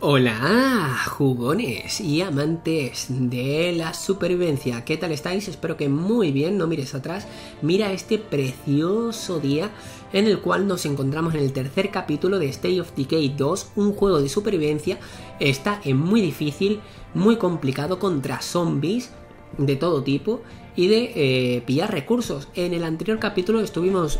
Hola, jugones y amantes de la supervivencia. ¿Qué tal estáis? Espero que muy bien. No mires atrás. Mira este precioso día en el cual nos encontramos en el tercer capítulo de State of Decay 2, un juego de supervivencia. Está en muy difícil, muy complicado, contra zombies de todo tipo y de pillar recursos. En el anterior capítulo estuvimos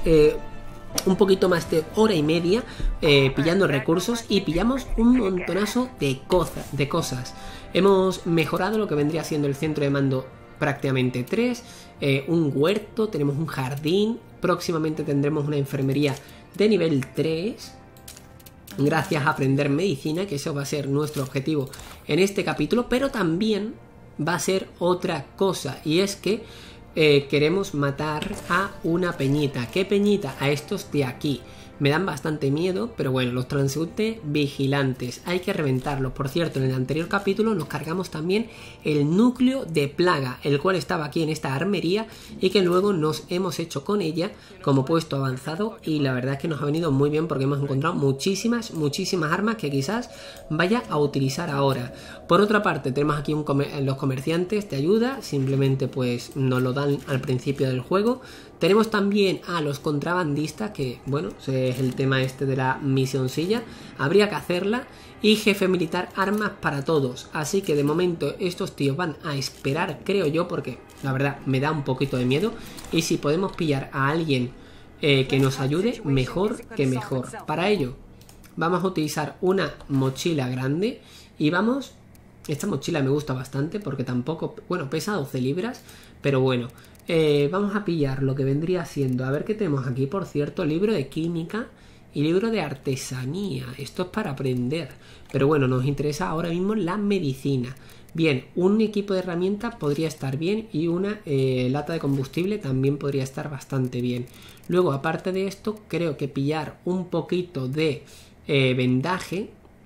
un poquito más de hora y media pillando recursos y pillamos un montonazo de cosas. Hemos mejorado lo que vendría siendo el centro de mando prácticamente 3, un huerto, tenemos un jardín, próximamente tendremos una enfermería de nivel 3 gracias a aprender medicina, que eso va a ser nuestro objetivo en este capítulo, pero también va a ser otra cosa, y es que queremos matar a una peñita. ¿Qué peñita? A estos de aquí. Me dan bastante miedo, pero bueno, los transeúntes vigilantes. Hay que reventarlos. Por cierto, en el anterior capítulo nos cargamos también el núcleo de plaga, el cual estaba aquí en esta armería y que luego nos hemos hecho con ella como puesto avanzado, y la verdad es que nos ha venido muy bien porque hemos encontrado muchísimas armas que quizás vaya a utilizar ahora. Por otra parte, tenemos aquí los comerciantes de ayuda, simplemente pues nos lo dan al principio del juego. Tenemos también a los contrabandistas, que bueno, es el tema este de la misioncilla, habría que hacerla. Y jefe militar, armas para todos. Así que de momento estos tíos van a esperar, creo yo, porque la verdad me da un poquito de miedo. Y si podemos pillar a alguien que nos ayude, mejor que mejor. Para ello vamos a utilizar una mochila grande y vamos... Esta mochila me gusta bastante porque tampoco... Bueno, pesa 12 libras, pero bueno... vamos a pillar lo que vendría siendo... A ver qué tenemos aquí, por cierto. Libro de química y libro de artesanía. Esto es para aprender. Pero bueno, nos interesa ahora mismo la medicina. Bien, un equipo de herramientas podría estar bien. Y una lata de combustible también podría estar bastante bien. Luego, aparte de esto, creo que pillar un poquito de vendaje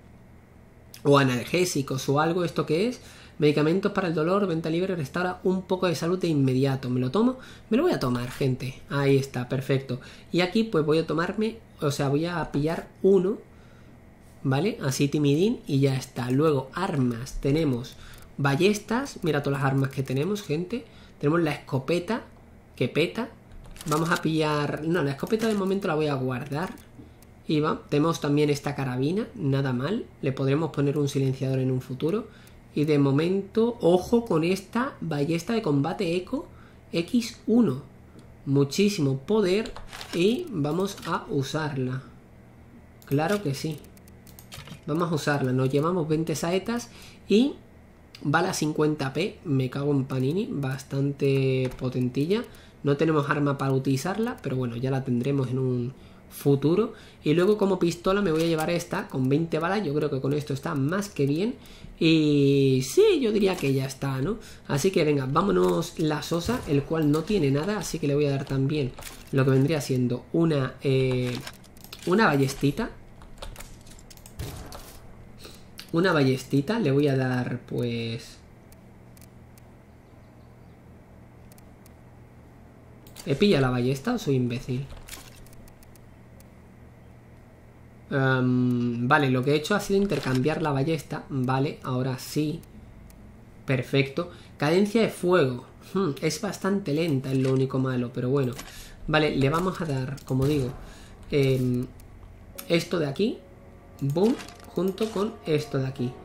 o analgésicos o algo. ¿Esto qué es? Medicamentos para el dolor, venta libre, restaura un poco de salud de inmediato. ¿Me lo tomo? Me lo voy a tomar, gente. Ahí está, perfecto. Y aquí pues voy a tomarme, o sea, voy a pillar uno, ¿vale? Así timidín y ya está. Luego, armas. Tenemos ballestas. Mira todas las armas que tenemos, gente. Tenemos la escopeta, que peta. Vamos a pillar... No, la escopeta de momento la voy a guardar. Y tenemos también esta carabina, nada mal. Le podremos poner un silenciador en un futuro. Y de momento, ojo con esta ballesta de combate eco X1. Muchísimo poder y vamos a usarla. Claro que sí. Vamos a usarla. Nos llevamos 20 saetas y bala 50p. Me cago en panini. Bastante potentilla. No tenemos arma para utilizarla, pero bueno, ya la tendremos en un futuro. Y luego como pistola me voy a llevar esta con 20 balas. Yo creo que con esto está más que bien. Y sí, yo diría que ya está, ¿no? Así que venga, vámonos la sosa, el cual no tiene nada, así que le voy a dar también lo que vendría siendo una ballestita. Una ballestita, le voy a dar pues... ¿He pillado la ballesta o soy imbécil? Vale, lo que he hecho ha sido intercambiar la ballesta. Vale, ahora sí. Perfecto. Cadencia de fuego. Es bastante lenta, es lo único malo, pero bueno. Vale, le vamos a dar, como digo, esto de aquí. Boom, junto con esto de aquí.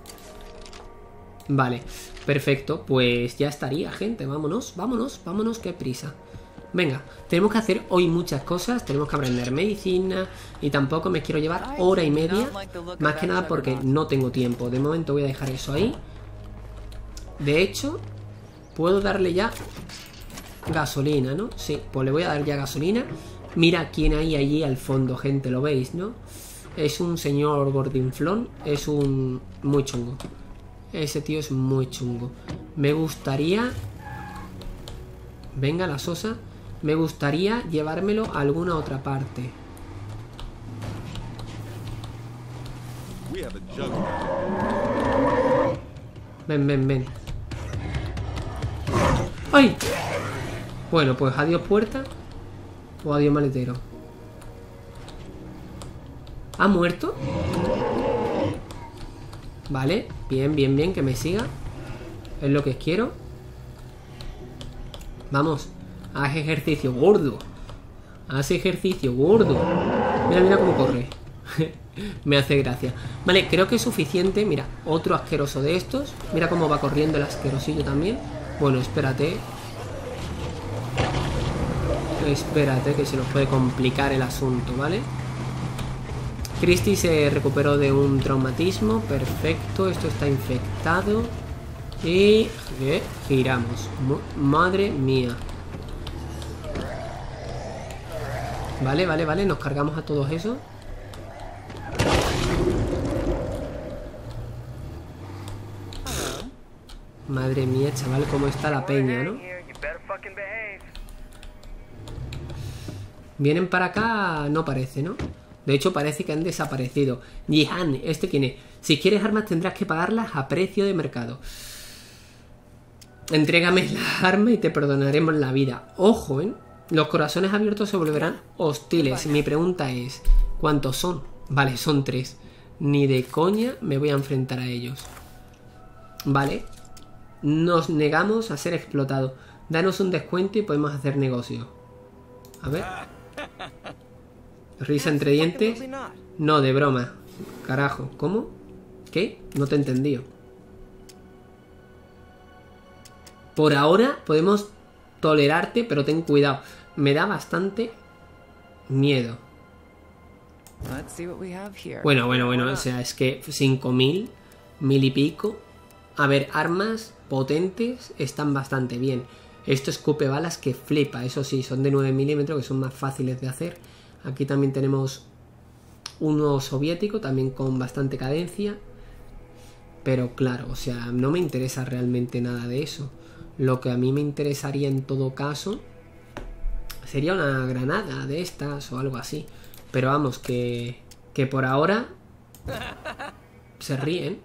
Vale, perfecto. Pues ya estaría, gente. Vámonos, vámonos, vámonos, qué prisa. Venga, tenemos que hacer hoy muchas cosas. Tenemos que aprender medicina. Y tampoco me quiero llevar hora y media. Más que nada porque no tengo tiempo. De momento voy a dejar eso ahí. De hecho, puedo darle ya gasolina, ¿no? Sí, pues le voy a dar ya gasolina. Mira quién hay allí al fondo, gente, lo veis, ¿no? Es un señor gordinflón. Es un... muy chungo. Ese tío es muy chungo. Me gustaría... Venga, la sosa. Me gustaría llevármelo a alguna otra parte. Ven, ven, ven. ¡Ay! Bueno, pues adiós puerta. O adiós maletero. ¿Ha muerto? Vale, bien, bien, bien, que me siga. Es lo que quiero. Vamos, haz ejercicio, gordo. Haz ejercicio, gordo. Mira, mira cómo corre. Me hace gracia. Vale, creo que es suficiente. Mira, otro asqueroso de estos. Mira cómo va corriendo el asquerosillo también. Bueno, espérate. Espérate, que se nos puede complicar el asunto, ¿vale? Christy se recuperó de un traumatismo. Perfecto, esto está infectado. Y giramos. Madre mía. Vale, vale, vale. Nos cargamos a todos esos. Madre mía, chaval, cómo está la peña, ¿no? Vienen para acá, no parece, ¿no? De hecho, parece que han desaparecido. Jihan, ¿este quién es? Si quieres armas tendrás que pagarlas a precio de mercado. Entrégame las armas y te perdonaremos la vida. Ojo, ¿eh? Los corazones abiertos se volverán hostiles. Mi pregunta es, ¿cuántos son? Vale, son 3. Ni de coña me voy a enfrentar a ellos. Vale. Nos negamos a ser explotados. Danos un descuento y podemos hacer negocio. A ver. Risa entre dientes. No, de broma. Carajo, ¿cómo? ¿Qué? No te he entendido. Por ahora podemos tolerarte, pero ten cuidado. Me da bastante miedo. Bueno, o sea, es que 5.000, 1.000 y pico. A ver, armas potentes están bastante bien. Esto escupe balas que flipa. Eso sí, son de 9 milímetros, que son más fáciles de hacer. Aquí también tenemos uno soviético, también con bastante cadencia. Pero claro, o sea, no me interesa realmente nada de eso. Lo que a mí me interesaría en todo caso sería una granada de estas o algo así. Pero vamos, que por ahora se ríen.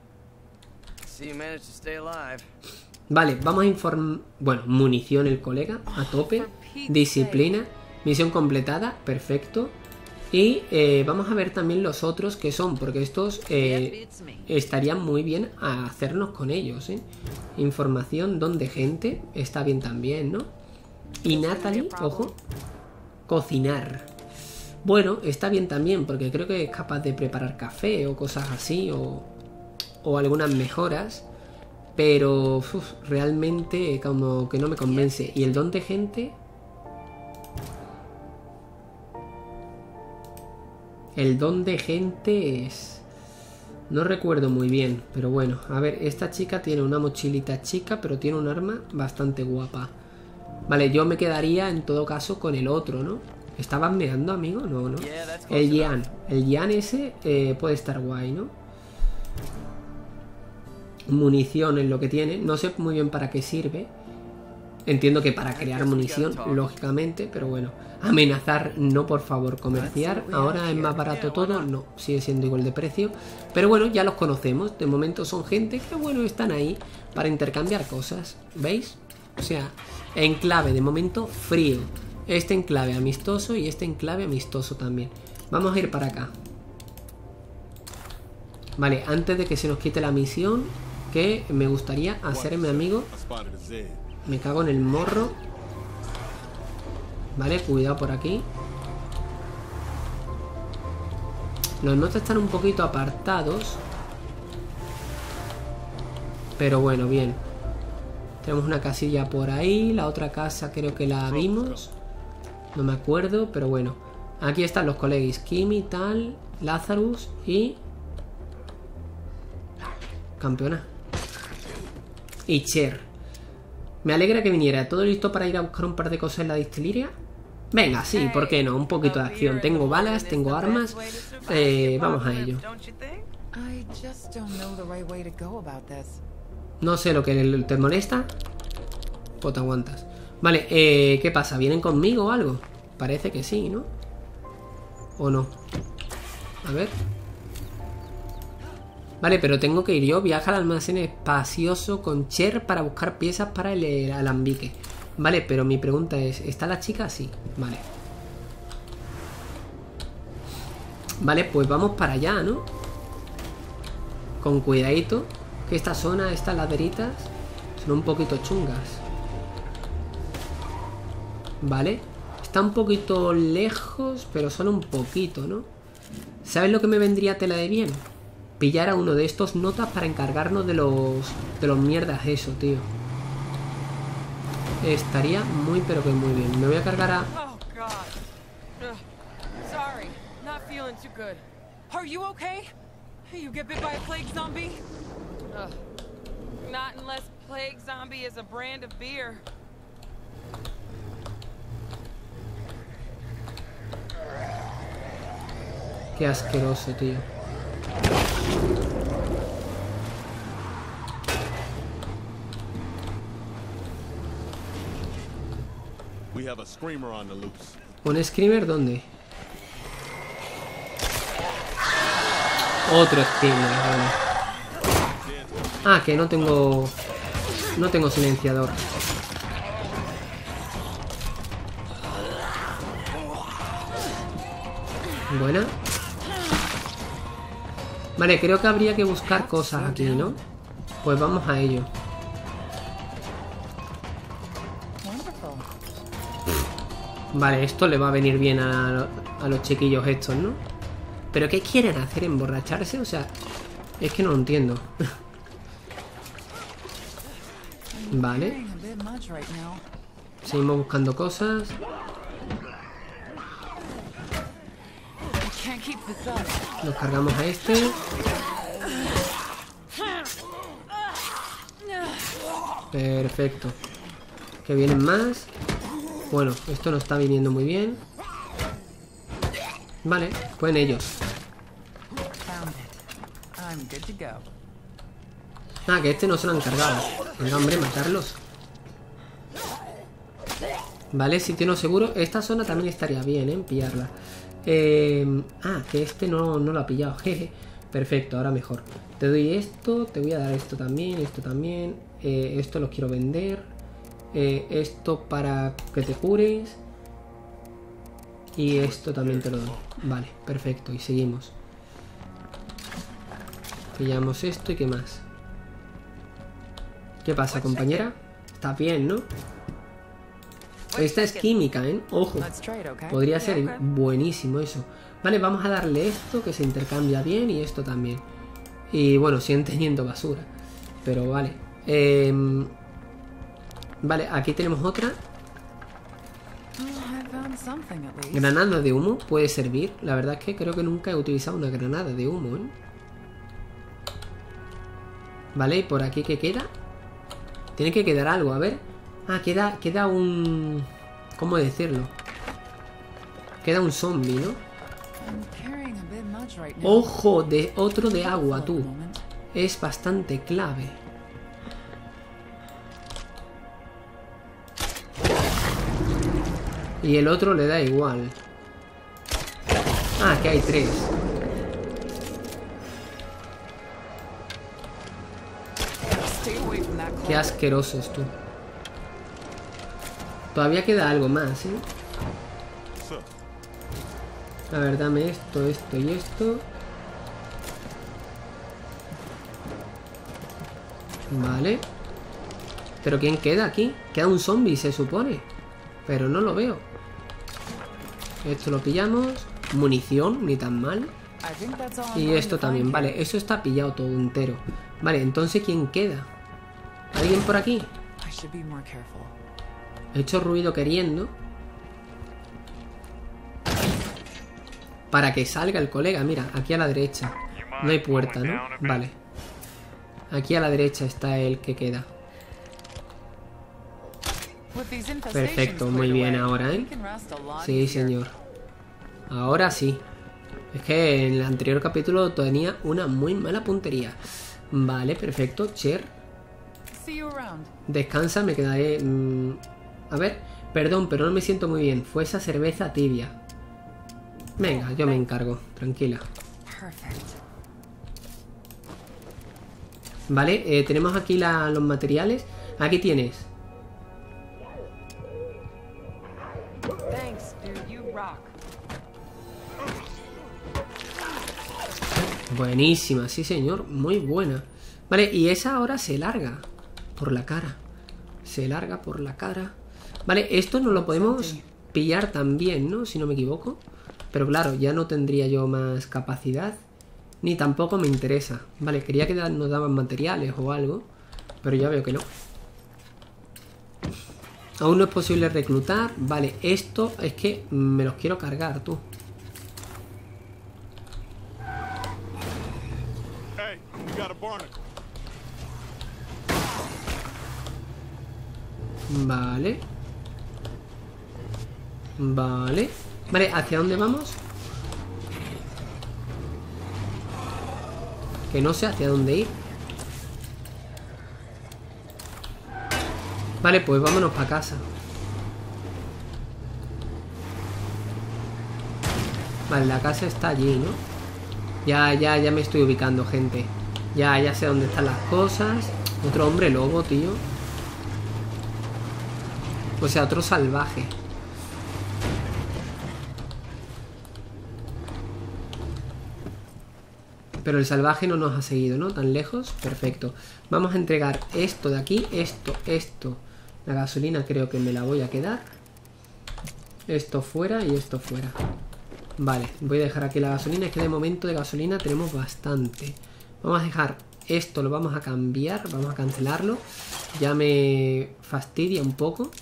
Vale, vamos a informar. Bueno, munición el colega, a tope. Disciplina, misión completada, perfecto. Y vamos a ver también los otros que son, porque estos estarían muy bien a hacernos con ellos, ¿eh? Información, don de gente, está bien también, ¿no? Y Natalie, ojo, cocinar. Bueno, está bien también, porque creo que es capaz de preparar café o cosas así, o algunas mejoras. Pero realmente como que no me convence. Y el don de gente... El don de gente es... No recuerdo muy bien, pero bueno. A ver, esta chica tiene una mochilita chica, pero tiene un arma bastante guapa. Vale, yo me quedaría en todo caso con el otro, ¿no? ¿Estabas meando, amigo? No, no. El Jian. El Jian ese puede estar guay, ¿no? Munición es lo que tiene. No sé muy bien para qué sirve. Entiendo que para crear munición, lógicamente, pero bueno. Amenazar, no, por favor. Comerciar, ahora es más barato todo. No, sigue siendo igual de precio. Pero bueno, ya los conocemos. De momento son gente que, bueno, están ahí para intercambiar cosas. ¿Veis? O sea, enclave de momento frío. Este enclave amistoso y este enclave amistoso también. Vamos a ir para acá. Vale, antes de que se nos quite la misión, que me gustaría hacerme amigo. Me cago en el morro. Vale, cuidado por aquí. Los notas están un poquito apartados, pero bueno, bien. Tenemos una casilla por ahí. La otra casa creo que la vimos. No me acuerdo, pero bueno. Aquí están los colegis. Kimi, tal, Lazarus y... campeona. Y Cher. Me alegra que viniera. ¿Todo listo para ir a buscar un par de cosas en la distillería? Venga, sí, ¿por qué no? Un poquito de acción. Tengo balas, tengo armas. Vamos a ello. No sé lo que te molesta. Pues te aguantas. Vale, ¿qué pasa? ¿Vienen conmigo o algo? Parece que sí, ¿no? ¿O no? A ver. Vale, pero tengo que ir yo. Viaja al almacén espacioso con Cher para buscar piezas para el alambique. Vale, pero mi pregunta es, ¿está la chica? Sí, vale. Vale, pues vamos para allá, ¿no? Con cuidadito, que esta zona, estas laderitas son un poquito chungas. Vale. Está un poquito lejos, pero solo un poquito, ¿no? ¿Sabes lo que me vendría tela de bien? Pillar a uno de estos notas para encargarnos de los mierdas eso, tío. Estaría muy pero que muy bien. Me voy a cargar a... Oh God. Sorry, not feeling too good. Are you okay? You get bit by a plague zombie? Not unless plague zombie is a brand of beer. Qué asqueroso, tío. We have a screamer on the loose. ¿Un screamer dónde? Otro screamer, vale. Ah, que no tengo... No tengo silenciador. Buena. Vale, creo que habría que buscar cosas aquí, ¿no? Pues vamos a ello. Vale, esto le va a venir bien a los chiquillos estos, ¿no? ¿Pero qué quieren hacer? ¿Emborracharse? O sea, es que no lo entiendo. Vale. Seguimos buscando cosas. Nos cargamos a este. Perfecto. Que vienen más. Bueno, esto no está viniendo muy bien. Vale, pueden ellos. Ah, que este no se lo han cargado. Venga, hombre, matarlos. Vale, sitio no seguro. Esta zona también estaría bien, ¿eh? Pillarla. Ah, que este no lo ha pillado. Jeje. Perfecto, ahora mejor. Te doy esto, te voy a dar esto también, esto también. Esto los quiero vender. Esto para que te cures. Y esto también te lo doy. Vale, perfecto, y seguimos. Pillamos esto y qué más. ¿Qué pasa, compañera? Está bien, ¿no? Esta es química, ¿eh? Ojo. Podría ser buenísimo eso. Vale, vamos a darle esto que se intercambia bien y esto también. Y bueno, siguen teniendo basura. Pero vale. Vale, aquí tenemos otra. Granada de humo puede servir. La verdad es que creo que nunca he utilizado una granada de humo, ¿eh? Vale, ¿y por aquí qué queda? Tiene que quedar algo, a ver. Ah, queda un... ¿Cómo decirlo? Queda un zombie, ¿no? Ojo, de otro de agua, tú. Es bastante clave. Y el otro le da igual. Ah, que hay tres. Qué asquerosos, tú. Todavía queda algo más, ¿eh? A ver, dame esto, esto y esto. Vale. ¿Pero quién queda aquí? Queda un zombie, se supone. Pero no lo veo. Esto lo pillamos. Munición, ni tan mal. Y esto también, vale, eso está pillado todo entero. Vale, entonces ¿quién queda? ¿Alguien por aquí? He hecho ruido queriendo. Para que salga el colega, mira, aquí a la derecha. No hay puerta, ¿no? Vale. Aquí a la derecha está el que queda. Perfecto, muy bien ahora, ¿eh? Sí, señor. Ahora sí. Es que en el anterior capítulo tenía una muy mala puntería. Vale, perfecto. Cher. Descansa, me quedaré... A ver, perdón, pero no me siento muy bien. Fue esa cerveza tibia. Venga, yo me encargo. Tranquila. Vale, tenemos aquí los materiales. Aquí tienes. Buenísima, sí señor, muy buena. Vale, y esa ahora se larga por la cara. Se larga por la cara. Vale, esto no lo podemos pillar también, ¿no? Si no me equivoco. Pero claro, ya no tendría yo más capacidad. Ni tampoco me interesa. Vale, quería que nos daban materiales o algo, pero ya veo que no. Aún no es posible reclutar. Vale, esto es que me los quiero cargar, tú. Hey, we got a barnacle. Vale. Vale. Vale, ¿hacia dónde vamos? Que no sé hacia dónde ir. Vale, pues vámonos para casa. Vale, la casa está allí, ¿no? Ya me estoy ubicando, gente. Ya sé dónde están las cosas. Otro hombre lobo, tío. O sea, otro salvaje. Pero el salvaje no nos ha seguido, ¿no? Tan lejos. Perfecto. Vamos a entregar esto de aquí. Esto. La gasolina creo que me la voy a quedar. Esto fuera y esto fuera. Vale, voy a dejar aquí la gasolina. Es que de momento de gasolina tenemos bastante. Vamos a dejar esto, lo vamos a cambiar. Vamos a cancelarlo. Ya me fastidia un poco.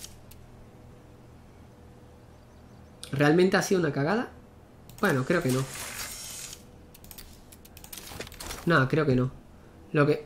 ¿Realmente ha sido una cagada? Bueno, creo que no. No, creo que no. Lo que...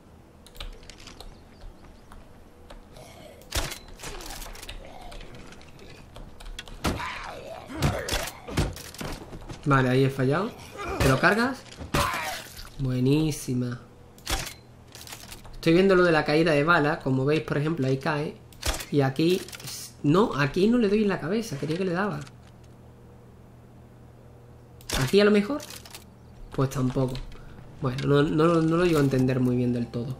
Vale, ahí he fallado. ¿Te lo cargas? Buenísima. Estoy viendo lo de la caída de bala. Como veis, por ejemplo, ahí cae. Y aquí... No, aquí no le doy en la cabeza. Quería que le daba. ¿Aquí a lo mejor? Pues tampoco. Bueno, no lo llego a entender muy bien del todo.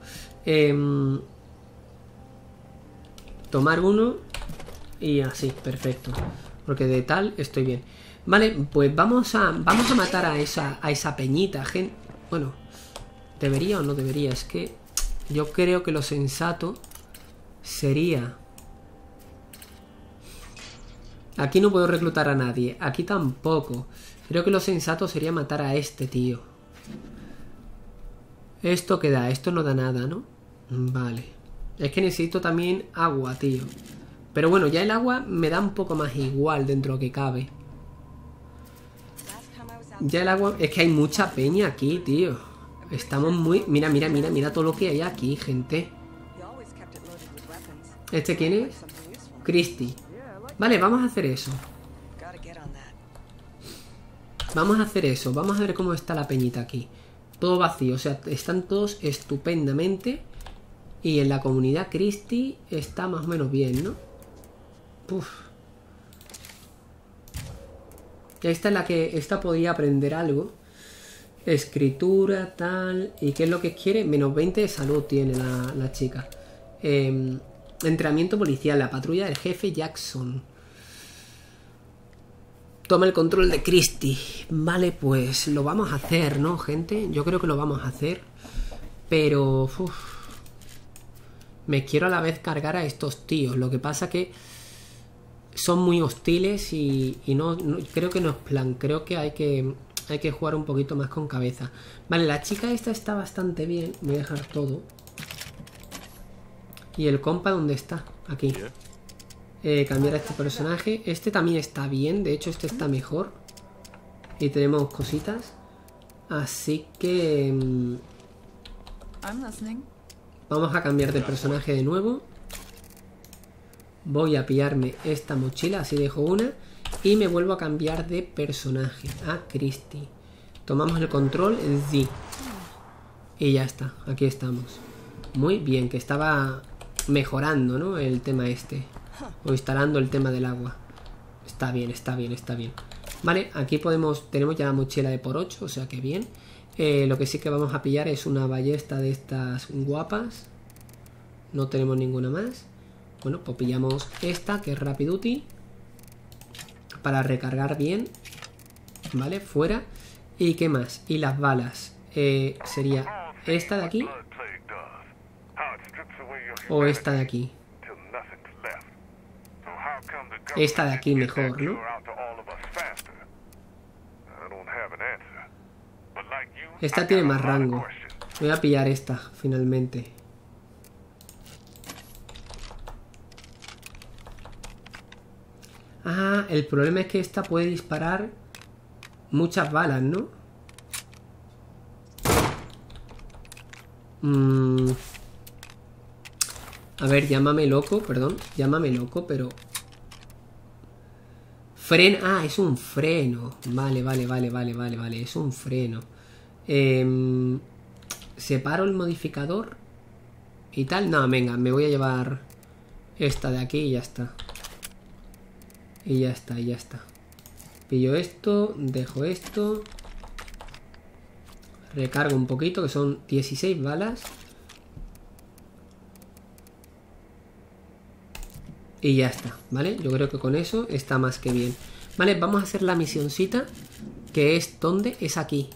Tomar uno. Y así, perfecto. Porque de tal estoy bien. Vale, pues vamos a matar a esa peñita, gente. Bueno, ¿debería o no debería? Es que yo creo que lo sensato sería... Aquí no puedo reclutar a nadie. Aquí tampoco. Creo que lo sensato sería matar a este tío. ¿Esto qué da? Esto no da nada, ¿no? Vale. Es que necesito también agua, tío. Pero bueno, ya el agua me da un poco más igual dentro de lo que cabe. Ya el agua... Es que hay mucha peña aquí, tío. Estamos muy... Mira todo lo que hay aquí, gente. ¿Este quién es? Christy. Vale, vamos a hacer eso. Vamos a hacer eso. Vamos a ver cómo está la peñita aquí. Todo vacío, o sea, están todos estupendamente. Y en la comunidad Christy está más o menos bien, ¿no? Uf. Esta es la que... Esta podría aprender algo. Escritura, tal... ¿Y qué es lo que quiere? Menos 20 de salud tiene la chica. Entrenamiento policial. La patrulla del jefe Jackson. Toma el control de Christy. Vale, pues lo vamos a hacer, ¿no, gente? Yo creo que lo vamos a hacer. Pero... Uf, me quiero a la vez cargar a estos tíos. Lo que pasa que... Son muy hostiles y no creo que no es plan. Creo que hay que jugar un poquito más con cabeza. Vale, la chica esta está bastante bien. Voy a dejar todo. ¿Y el compa dónde está? Aquí. Cambiar a este personaje. Este también está bien. De hecho, este está mejor. Y tenemos cositas. Así que... vamos a cambiar de personaje de nuevo. Voy a pillarme esta mochila. Así dejo una. Y me vuelvo a cambiar de personaje. A Christy. Tomamos el control. Sí. Y ya está. Aquí estamos. Muy bien. Que estaba mejorando, ¿no? El tema este. O instalando el tema del agua. Está bien, está bien, está bien. Vale, aquí tenemos ya la mochila de por 8, o sea que bien. Lo que sí que vamos a pillar es una ballesta de estas guapas. No tenemos ninguna más. Bueno, pues pillamos esta, que es Rapiduty. Para recargar bien. Vale, fuera. ¿Y qué más? Y las balas. sería esta de aquí o esta de aquí. Esta de aquí mejor, ¿no? Esta tiene más rango. Voy a pillar esta, finalmente. Ah, el problema es que esta puede disparar muchas balas, ¿no? A ver, llámame loco, perdón. Llámame loco, pero... Freno. Ah, es un freno. Vale. Es un freno. Separo el modificador y tal. No, venga, me voy a llevar esta de aquí y ya está. Y ya está. Pillo esto, dejo esto. Recargo un poquito, que son 16 balas. Y ya está, ¿vale? Yo creo que con eso está más que bien. Vale, vamos a hacer la misioncita. Que es, ¿dónde? Es aquí.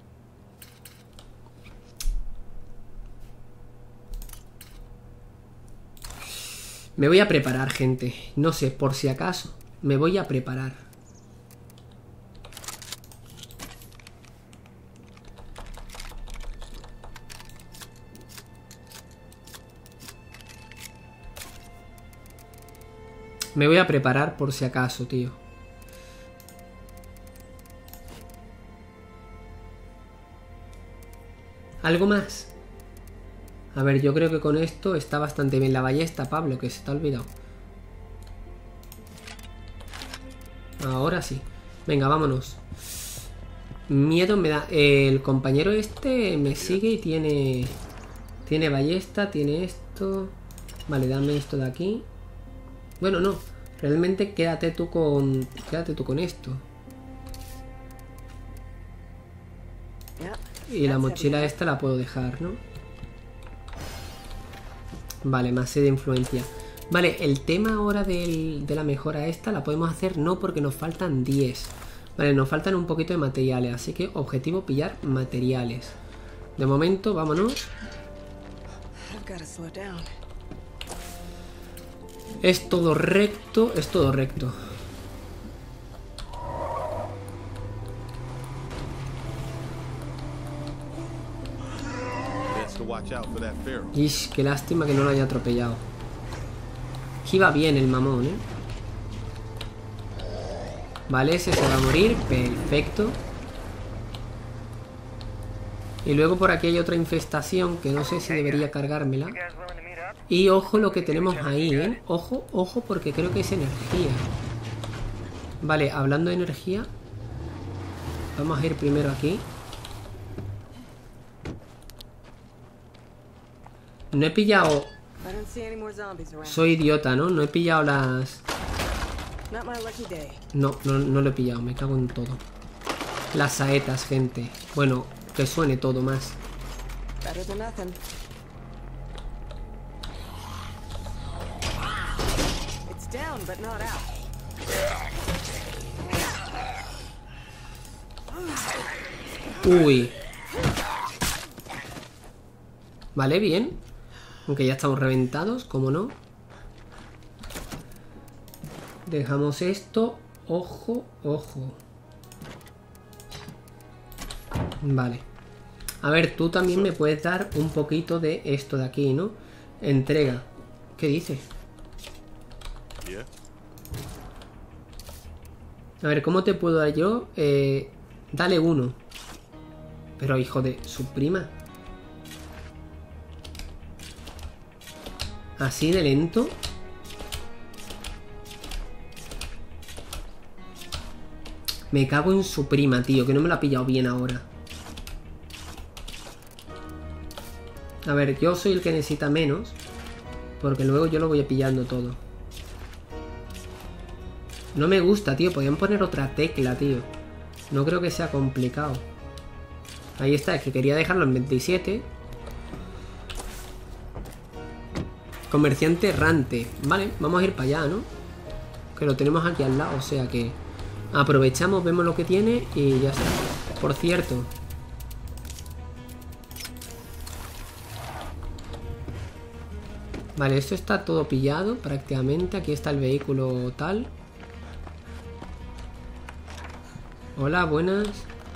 Me voy a preparar, gente. No sé, por si acaso. Me voy a preparar. Me voy a preparar por si acaso, tío. ¿Algo más? A ver, yo creo que con esto está bastante bien. La ballesta, Pablo, que se te ha olvidado. Ahora sí. Venga, vámonos. Miedo me da. El compañero este me sigue y tiene... Tiene ballesta, tiene esto. Vale, dame esto de aquí. Bueno, no. Realmente quédate tú con... Quédate tú con esto. Y la mochila esta la puedo dejar, ¿no? Vale, más de influencia. Vale, el tema ahora de la mejora esta la podemos hacer no porque nos faltan 10. Vale, nos faltan un poquito de materiales. Así que objetivo pillar materiales. De momento, vámonos. Es todo recto, es todo recto. Ish, qué lástima que no lo haya atropellado. Que iba bien el mamón, ¿eh? Vale, ese se va a morir. Perfecto. Y luego por aquí hay otra infestación que no sé si debería cargármela. Y ojo lo que tenemos ahí, ¿eh? Ojo, ojo, porque creo que es energía. Vale, hablando de energía, vamos a ir primero aquí. No he pillado... Soy idiota, ¿no? No he pillado las... No lo he pillado, me cago en todo. Las saetas, gente. Bueno, que suene todo más. Uy. Vale, bien. Aunque ya estamos reventados, como no. Dejamos esto. Ojo, ojo. Vale. A ver, tú también me puedes dar un poquito de esto de aquí, ¿no? Entrega. ¿Qué dice? A ver, ¿cómo te puedo dar yo? Dale uno. Pero hijo de su prima. Así de lento. Me cago en su prima, tío. Que no me lo ha pillado bien ahora. A ver, yo soy el que necesita menos. Porque luego yo lo voy pillando todo. No me gusta, tío. Podrían poner otra tecla, tío. No creo que sea complicado. Ahí está, es que quería dejarlo en 27. Comerciante errante. Vale, vamos a ir para allá, ¿no? Que lo tenemos aquí al lado, o sea que... Aprovechamos, vemos lo que tiene y ya está. Por cierto, Vale, esto está todo pillado prácticamente. Aquí está el vehículo tal. Hola, buenas.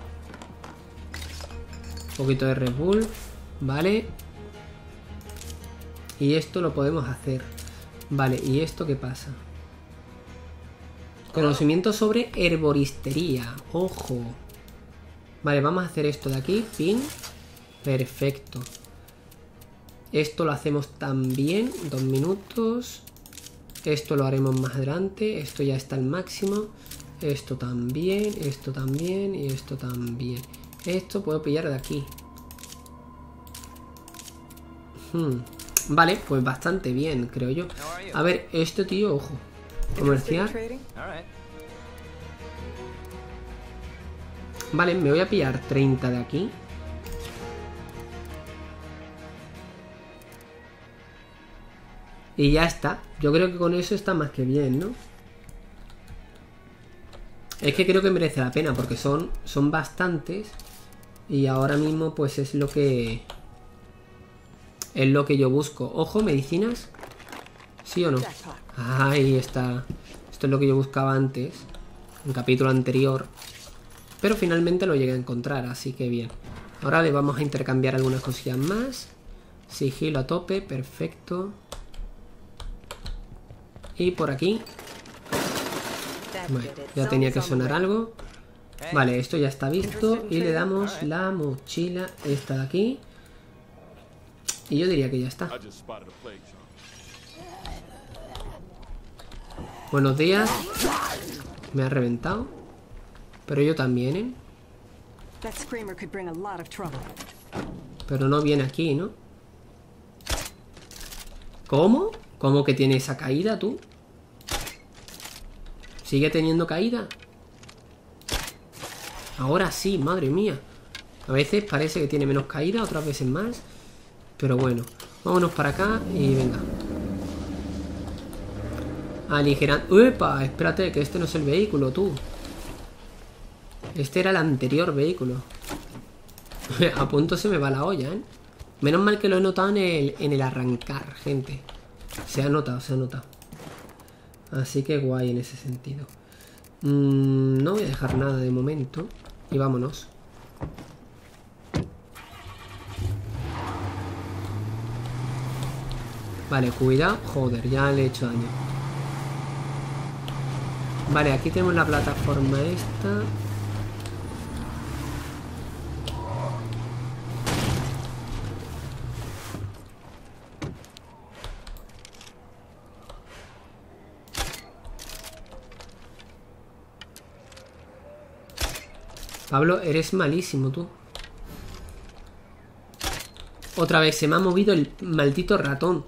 Un poquito de Red Bull. Vale. Y esto lo podemos hacer. Vale, ¿y esto qué pasa? Conocimiento sobre herboristería. Ojo. Vale, vamos a hacer esto de aquí. Pin. Perfecto. Esto lo hacemos también. 2 minutos. Esto lo haremos más adelante. Esto ya está al máximo. Esto también. Esto también. Y esto también. Esto puedo pillar de aquí. Vale, pues bastante bien, creo yo. A ver, este tío, ojo. Comercial. Vale, me voy a pillar 30 de aquí. Y ya está. Yo creo que con eso está más que bien, ¿no? Es que creo que merece la pena porque son bastantes. Y ahora mismo pues es lo que yo busco. Ojo, medicinas. ¿Sí o no? Ahí está. Esto es lo que yo buscaba antes. En capítulo anterior. Pero finalmente lo llegué a encontrar, así que bien. Ahora le vamos a intercambiar algunas cosillas más. Sigilo a tope, perfecto. Y por aquí. Bueno, ya tenía que sonar algo. Vale, esto ya está visto. Y le damos la mochila esta de aquí. Y yo diría que ya está. Buenos días. Me ha reventado. Pero yo también, ¿eh? Pero no viene aquí, ¿no? ¿Cómo? ¿Cómo que tiene esa caída, tú? ¿Sigue teniendo caída? Ahora sí, madre mía. A veces parece que tiene menos caída, otras veces más. Pero bueno, vámonos para acá y venga. Aligerando. ¡Uepa! Espérate, que este no es el vehículo, tú. Este era el anterior vehículo. A punto se me va la olla, ¿eh? Menos mal que lo he notado en el arrancar, gente. Se ha notado, se ha notado. Así que guay en ese sentido. No voy a dejar nada de momento. Y vámonos. Vale, cuidado. Joder, ya le he hecho daño. Vale, aquí tenemos la plataforma esta. Pablo, eres malísimo, tú. Otra vez, se me ha movido el maldito ratón.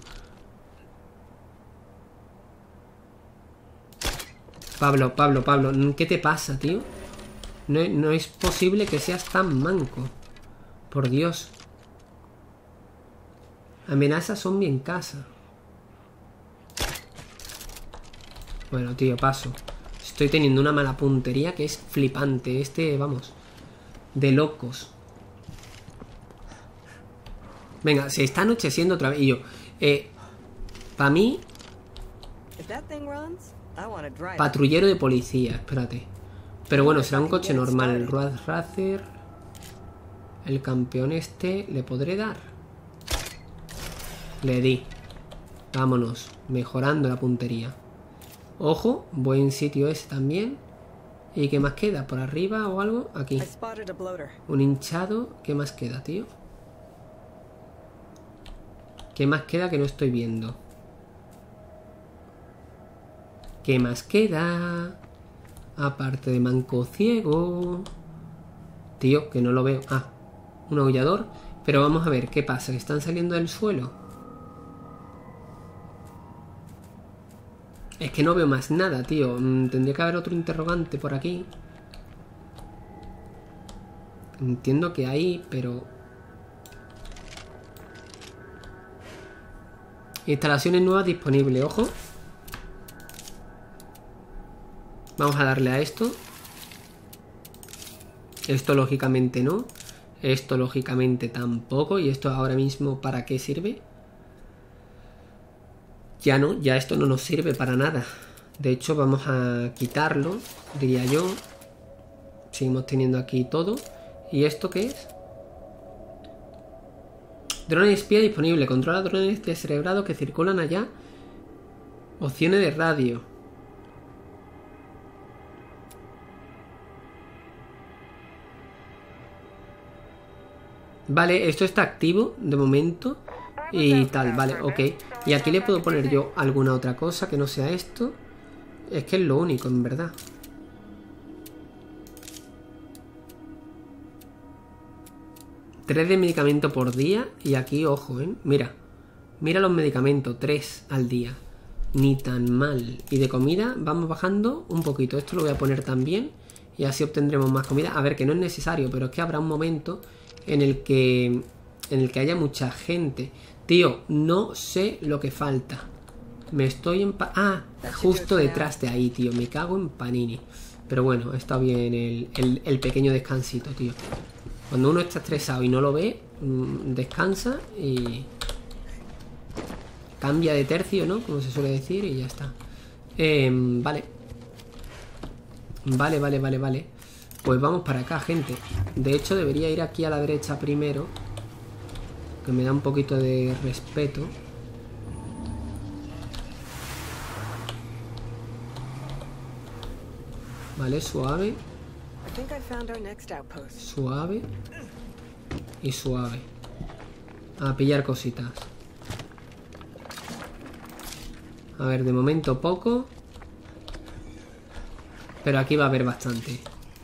Pablo, ¿qué te pasa, tío? No es posible que seas tan manco. Por Dios. Amenaza zombie en casa. Bueno, tío, paso. Estoy teniendo una mala puntería que es flipante. Vamos, de locos. Venga, se está anocheciendo otra vez. Y yo, para mí, patrullero de policía, espérate. Pero bueno, será un coche normal. El Road Racer. El campeón este, ¿le podré dar? Le di. Vámonos, mejorando la puntería. Ojo, buen sitio ese también. ¿Y qué más queda? ¿Por arriba o algo? Aquí. Un hinchado. ¿Qué más queda, tío? ¿Qué más queda que no estoy viendo? ¿Qué más queda? Aparte de manco ciego. Tío, que no lo veo. Ah, un aullador. Pero vamos a ver, ¿qué pasa? ¿Que están saliendo del suelo? Es que no veo más nada, tío. Tendría que haber otro interrogante por aquí. Entiendo que hay, pero... Instalaciones nuevas disponibles, ojo. Vamos a darle a esto. Esto lógicamente no. Esto lógicamente tampoco. ¿Y esto ahora mismo para qué sirve? Ya no, ya esto no nos sirve para nada. De hecho, vamos a quitarlo, diría yo. Seguimos teniendo aquí todo. ¿Y esto qué es? Drone espía disponible. Controla drones descerebrados que circulan allá. Opciones de radio. Vale, esto está activo de momento. Y tal, vale, ok. Y aquí le puedo poner yo alguna otra cosa que no sea esto. Es que es lo único, en verdad. Tres de medicamento por día. Y aquí, ojo, mira. Mira los medicamentos, 3 al día. Ni tan mal. Y de comida vamos bajando un poquito. Esto lo voy a poner también. Y así obtendremos más comida. A ver, que no es necesario, pero es que habrá un momento en el que haya mucha gente. Tío, no sé lo que falta. Me estoy justo detrás de ahí, tío. Me cago en Panini. Pero bueno, está bien el pequeño descansito, tío. Cuando uno está estresado y no lo ve, descansa y cambia de tercio, ¿no? Como se suele decir, y ya está. Vale. Vale. Pues vamos para acá, gente. De hecho, debería ir aquí a la derecha primero, que me da un poquito de respeto. Vale, suave. Suave. Y suave. A pillar cositas. A ver, de momento poco. Pero aquí va a haber bastante.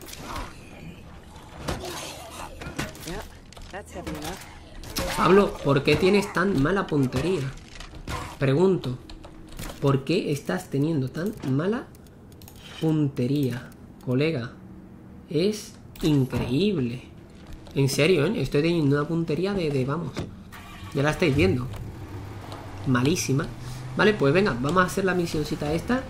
Pablo, ¿por qué tienes tan mala puntería? Pregunto. ¿Por qué estás teniendo tan mala puntería, colega? Es increíble. En serio, estoy teniendo una puntería de vamos. Ya la estáis viendo. Malísima. Vale, pues venga, vamos a hacer la misioncita esta.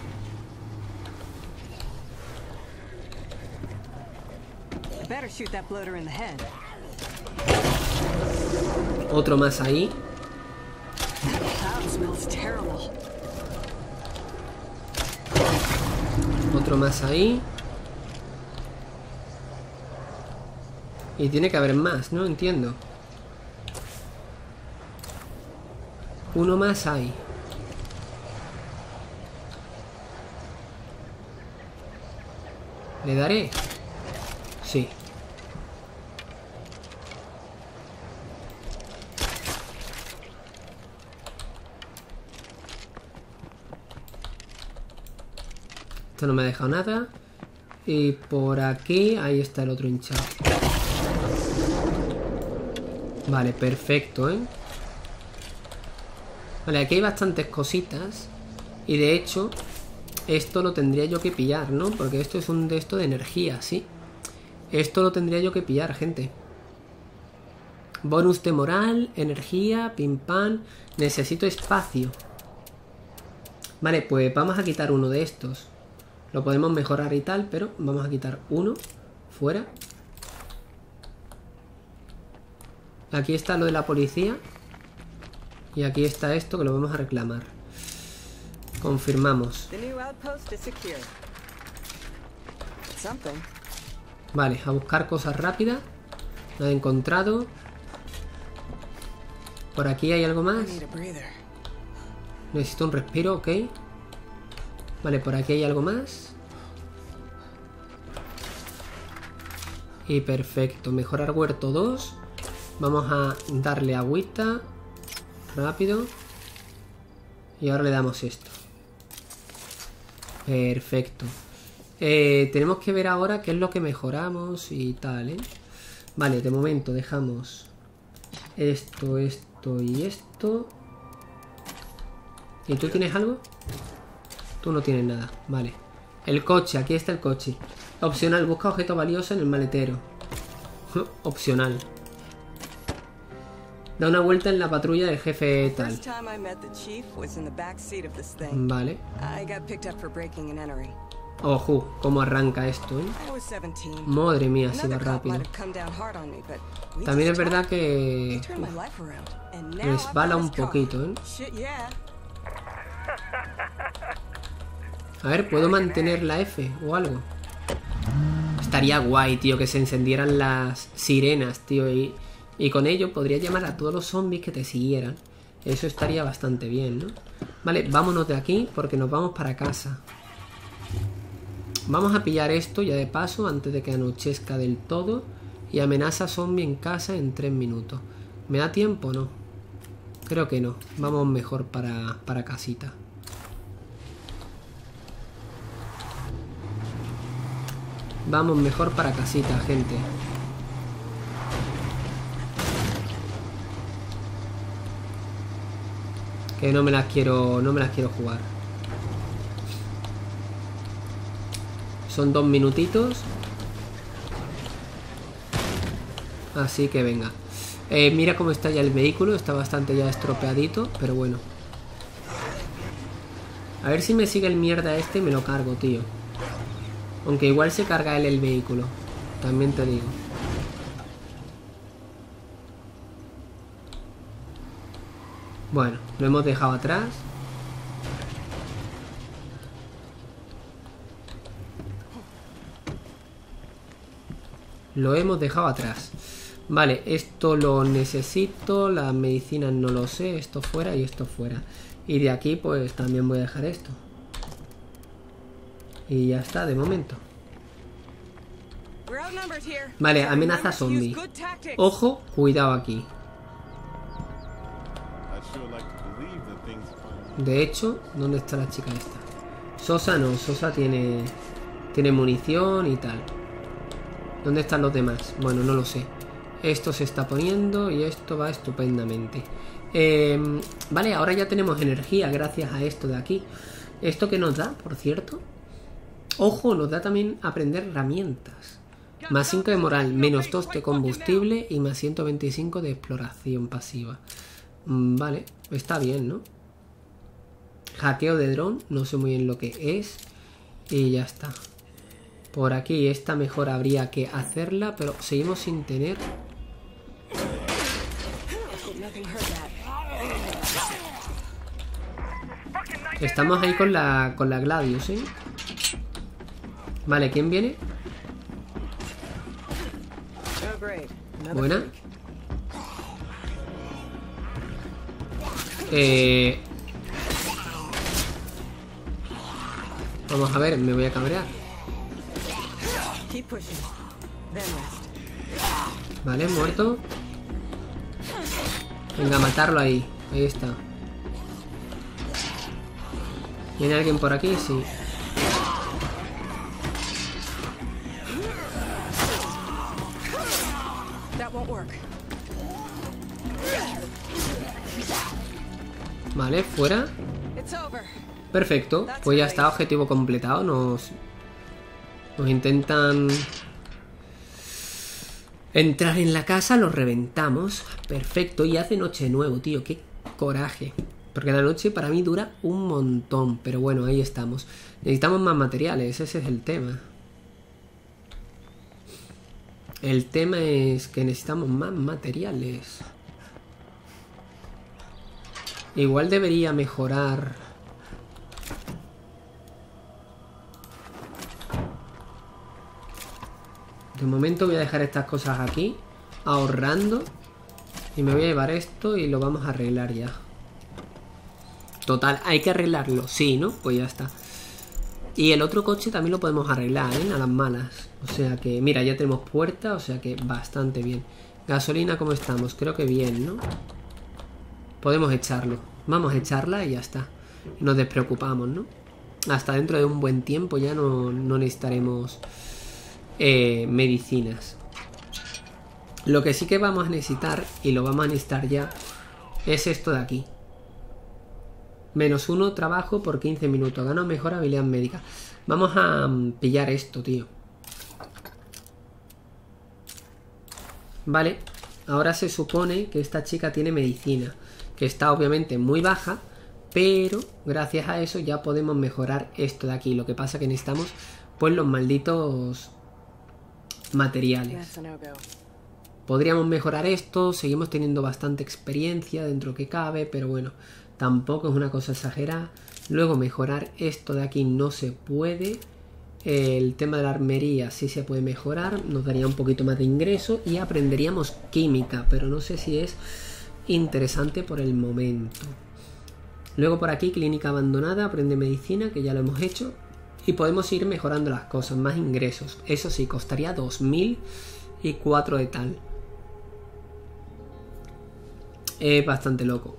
Otro más ahí. Otro más ahí. Y tiene que haber más, ¿no? Entiendo. Uno más hay. ¿Le daré? Sí. Esto no me ha dejado nada. Y por aquí, ahí está el otro hinchado. Vale, perfecto, Vale, aquí hay bastantes cositas. Y de hecho, esto lo tendría yo que pillar, ¿no? Porque esto es un de esto de energía, ¿sí? Esto lo tendría yo que pillar, gente. Bonus de moral, energía, pim pam. Necesito espacio. Vale, pues vamos a quitar uno de estos. Lo podemos mejorar y tal, pero vamos a quitar uno. Fuera. Aquí está lo de la policía. Y aquí está esto que lo vamos a reclamar. Confirmamos. Vale, a buscar cosas rápidas. Nada encontrado. Por aquí hay algo más. Necesito un respiro, ok. Vale, por aquí hay algo más. Y perfecto, mejorar huerto 2. Vamos a darle agüita. Rápido. Y ahora le damos esto. Perfecto. Tenemos que ver ahora qué es lo que mejoramos y tal, Vale, de momento dejamos esto, esto y esto. ¿Y tú tienes algo? Tú no tienes nada, vale. El coche, aquí está el coche. Opcional, busca objeto valioso en el maletero. Opcional. Da una vuelta en la patrulla del jefe tal. Vale. Ojo, cómo arranca esto, Madre mía, se va rápido. También es verdad que resbala un poquito, A ver, ¿puedo mantener la F o algo? Estaría guay, tío, que se encendieran las sirenas, tío. Y con ello podría llamar a todos los zombies que te siguieran. Eso estaría bastante bien, ¿no? Vale, vámonos de aquí porque nos vamos para casa. Vamos a pillar esto ya de paso antes de que anochezca del todo. Y amenaza zombie en casa en 3 minutos. ¿Me da tiempo o no? Creo que no. Vamos mejor para casita. Vamos mejor para casita, gente. Que no me las quiero jugar. Son 2 minutitos. Así que venga. Mira cómo está ya el vehículo. Está bastante ya estropeadito, pero bueno. A ver si me sigue el mierda este y me lo cargo, tío. Aunque igual se carga él el vehículo. También te digo. Bueno, lo hemos dejado atrás. Lo hemos dejado atrás. Vale, esto lo necesito. Las medicinas no lo sé. Esto fuera y esto fuera. Y de aquí pues también voy a dejar esto. Y ya está, de momento. Vale, amenaza zombie. Ojo, cuidado aquí. De hecho, ¿dónde está la chica esta? Sosa no, Sosa tiene munición y tal. ¿Dónde están los demás? Bueno, no lo sé. Esto se está poniendo y esto va estupendamente. Vale, ahora ya tenemos energía gracias a esto de aquí. ¿Esto qué nos da, por cierto? Ojo, nos da también aprender herramientas. Más 5 de moral, menos 2 de combustible y más 125 de exploración pasiva. Vale, está bien, ¿no? Hackeo de dron, no sé muy bien lo que es. Y ya está. Por aquí esta mejor habría que hacerla, pero seguimos sin tener. Estamos ahí con la Gladius, ¿eh? Vale, ¿quién viene? Buena. Vamos a ver, me voy a cabrear. Vale, muerto. Venga, matarlo ahí. Ahí está. ¿Viene alguien por aquí? Sí. Vale, fuera. Perfecto, pues ya está, objetivo completado. Nos intentan entrar en la casa, los reventamos. Perfecto, y hace noche de nuevo, tío, qué coraje. Porque la noche para mí dura un montón. Pero bueno, ahí estamos. Necesitamos más materiales, ese es el tema. El tema es que necesitamos más materiales. Igual debería mejorar. De momento voy a dejar estas cosas aquí, ahorrando. Y me voy a llevar esto y lo vamos a arreglar ya. Total, hay que arreglarlo, sí, ¿no? Pues ya está. Y el otro coche también lo podemos arreglar, ¿eh? A las malas. O sea que, mira, ya tenemos puerta, o sea que bastante bien. Gasolina, ¿cómo estamos? Creo que bien, ¿no? Podemos echarlo. Vamos a echarla y ya está. Y nos despreocupamos, ¿no? Hasta dentro de un buen tiempo ya no necesitaremos medicinas. Lo que sí que vamos a necesitar, y lo vamos a necesitar ya, es esto de aquí. -1 trabajo por 15 minutos. Gano mejor habilidad médica. Vamos a pillar esto, tío. Vale. Ahora se supone que esta chica tiene medicina, que está obviamente muy baja, pero gracias a eso ya podemos mejorar esto de aquí. Lo que pasa que necesitamos pues los malditos materiales. Podríamos mejorar esto. Seguimos teniendo bastante experiencia dentro que cabe, pero bueno, tampoco es una cosa exagerada. Luego mejorar esto de aquí no se puede. El tema de la armería sí se puede mejorar. Nos daría un poquito más de ingreso. Y aprenderíamos química, pero no sé si es interesante por el momento. Luego por aquí clínica abandonada, aprende medicina, que ya lo hemos hecho. Y podemos ir mejorando las cosas, más ingresos. Eso sí, costaría 2000 y 4 de tal. Es bastante loco.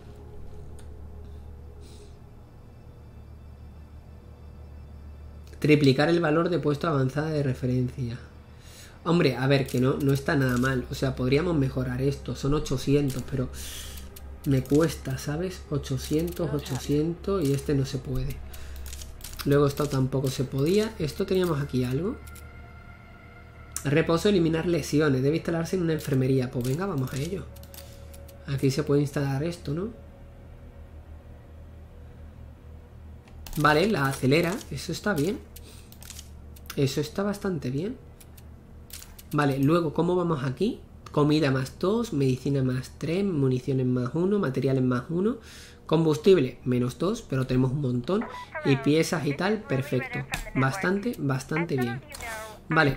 Triplicar el valor de puesto avanzada de referencia. Hombre, a ver, que no está nada mal. O sea, podríamos mejorar esto. Son 800, pero me cuesta, ¿sabes? 800, 800 y este no se puede. Luego esto tampoco se podía. Esto teníamos aquí algo. Reposo, eliminar lesiones. Debe instalarse en una enfermería. Pues venga, vamos a ello. Aquí se puede instalar esto, ¿no? Vale, la acelera. Eso está bien. Eso está bastante bien. Vale, luego, ¿cómo vamos aquí? Comida más 2, medicina más 3, municiones más 1, materiales más 1, combustible menos 2, pero tenemos un montón. Y piezas y tal, perfecto. Bastante, bastante bien. Vale.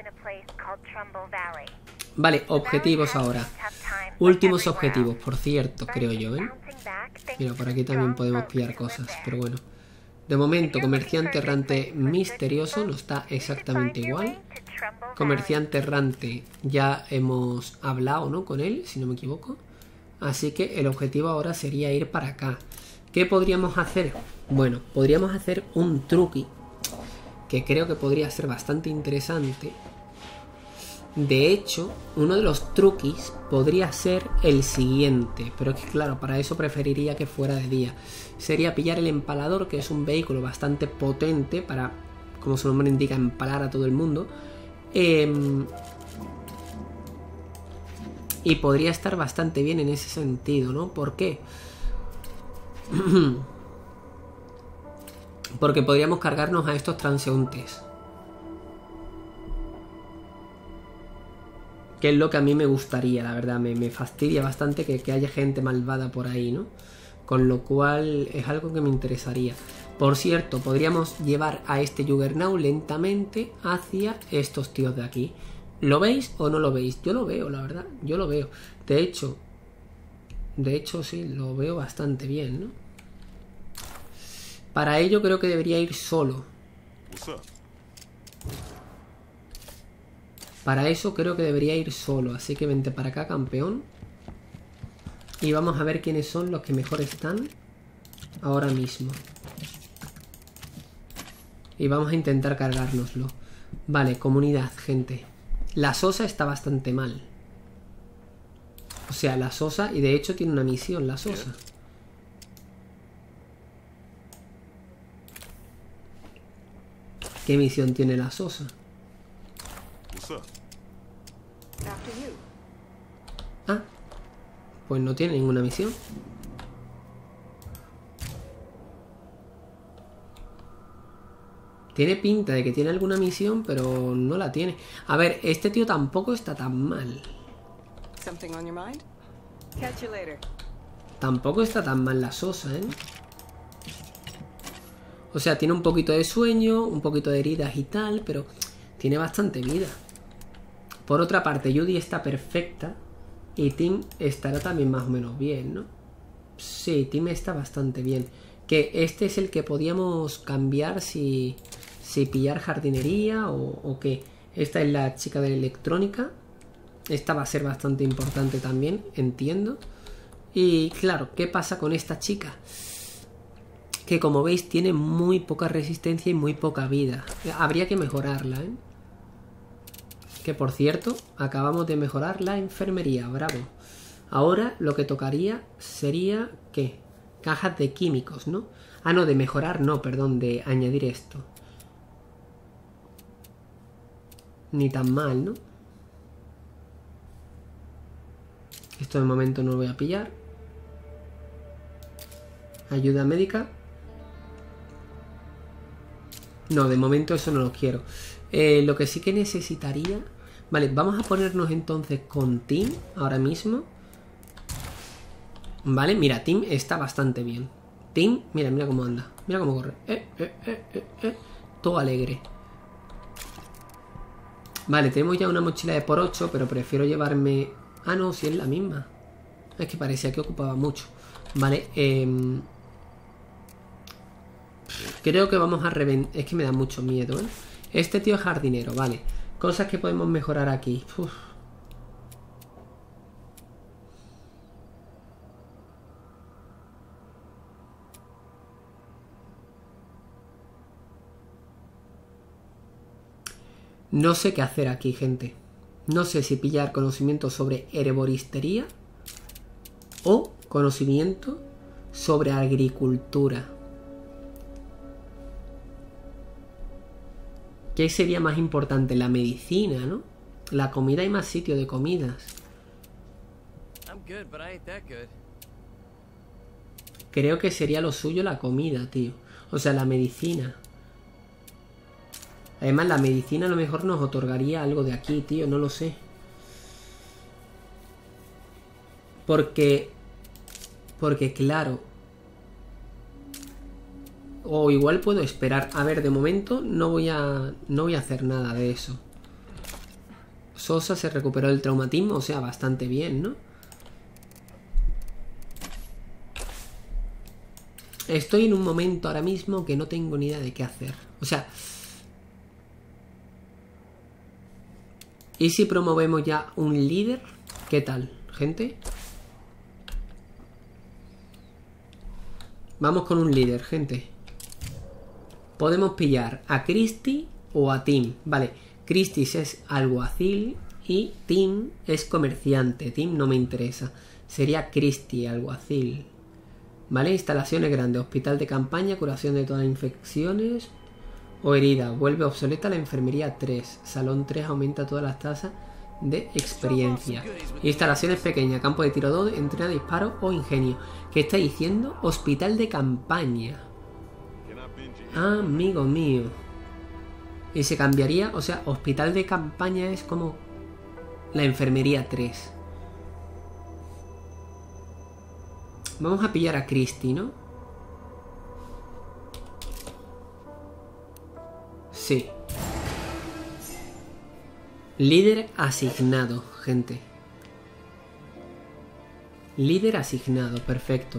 Vale, objetivos ahora. Últimos objetivos, por cierto, creo yo, ¿eh? Mira, por aquí también podemos pillar cosas, pero bueno. De momento, comerciante errante misterioso no está exactamente igual. Comerciante errante ya hemos hablado, ¿no? Con él, si no me equivoco. Así que el objetivo ahora sería ir para acá. ¿Qué podríamos hacer? Bueno, podríamos hacer un truqui que creo que podría ser bastante interesante. De hecho, uno de los truquis podría ser el siguiente, pero es que claro, para eso preferiría que fuera de día. Sería pillar el empalador, que es un vehículo bastante potente para, como su nombre indica, empalar a todo el mundo. Y podría estar bastante bien en ese sentido, ¿no? ¿Por qué? Porque podríamos cargarnos a estos transeúntes. Que es lo que a mí me gustaría, la verdad. Me fastidia bastante que haya gente malvada por ahí, ¿no? Con lo cual es algo que me interesaría. Por cierto, podríamos llevar a este Juggernaut lentamente hacia estos tíos de aquí. ¿Lo veis o no lo veis? Yo lo veo, la verdad. Yo lo veo. De hecho sí, lo veo bastante bien, ¿no? Para ello creo que debería ir solo. Para eso creo que debería ir solo. Así que vente para acá, campeón. Y vamos a ver quiénes son los que mejor están ahora mismo. Y vamos a intentar cargárnoslo. Vale, comunidad, gente. La Sosa está bastante mal. O sea, la Sosa... Y de hecho tiene una misión, la Sosa. ¿Qué misión tiene la Sosa? Ah, pues no tiene ninguna misión. Tiene pinta de que tiene alguna misión, pero no la tiene. A ver, este tío tampoco está tan mal. Tampoco está tan mal la Sosa, ¿eh? O sea, tiene un poquito de sueño, un poquito de heridas y tal, pero tiene bastante vida. Por otra parte, Judy está perfecta y Tim estará también más o menos bien, ¿no? Sí, Tim está bastante bien. Que este es el que podíamos cambiar si pillar jardinería o qué. Esta es la chica de la electrónica. Esta va a ser bastante importante también, entiendo. Y claro, ¿qué pasa con esta chica? Que como veis tiene muy poca resistencia y muy poca vida. Habría que mejorarla, ¿eh? Que por cierto, acabamos de mejorar la enfermería, bravo. Ahora lo que tocaría sería, ¿qué? Cajas de químicos, ¿no? Ah, no, de mejorar no, perdón, de añadir esto. Ni tan mal, ¿no? Esto de momento no lo voy a pillar. Ayuda médica. No, de momento eso no lo quiero. Lo que sí que necesitaría... Vale, vamos a ponernos entonces con Tim ahora mismo. Vale, mira, Tim está bastante bien. Tim, mira, mira cómo anda. Mira cómo corre. Todo alegre. Vale, tenemos ya una mochila de por 8, pero prefiero llevarme... Ah, no, si es la misma. Es que parecía que ocupaba mucho. Vale, creo que vamos a reventar... Es que me da mucho miedo, ¿eh? Este tío es jardinero, vale. Cosas que podemos mejorar aquí. Uf. No sé qué hacer aquí, gente. No sé si pillar conocimiento sobre herboristería o conocimiento sobre agricultura. ¿Qué sería más importante? La medicina, ¿no? La comida, hay más sitio de comidas. Creo que sería lo suyo la comida, tío. O sea, la medicina. Además, la medicina a lo mejor nos otorgaría algo de aquí, tío. No lo sé. Porque, claro. O igual puedo esperar. A ver, de momento no voy a hacer nada de eso. Sosa se recuperó del traumatismo, o sea, bastante bien, ¿no? Estoy en un momento ahora mismo que no tengo ni idea de qué hacer. O sea... ¿Y si promovemos ya un líder? ¿Qué tal, gente? Vamos con un líder, gente. Podemos pillar a Christy o a Tim. Vale, Christy es alguacil y Tim es comerciante. Tim no me interesa. Sería Christy, alguacil. Vale, instalaciones grandes. Hospital de campaña, curación de todas las infecciones o heridas. Vuelve obsoleta la enfermería 3. Salón 3 aumenta todas las tasas de experiencia. Instalaciones pequeñas. Campo de tiro 2, entrena disparo o ingenio. ¿Qué está diciendo? Hospital de campaña. Ah, amigo mío. Y se cambiaría, o sea, hospital de campaña es como la enfermería 3. Vamos a pillar a Christy, ¿no? Sí. Líder asignado, gente. Líder asignado, perfecto.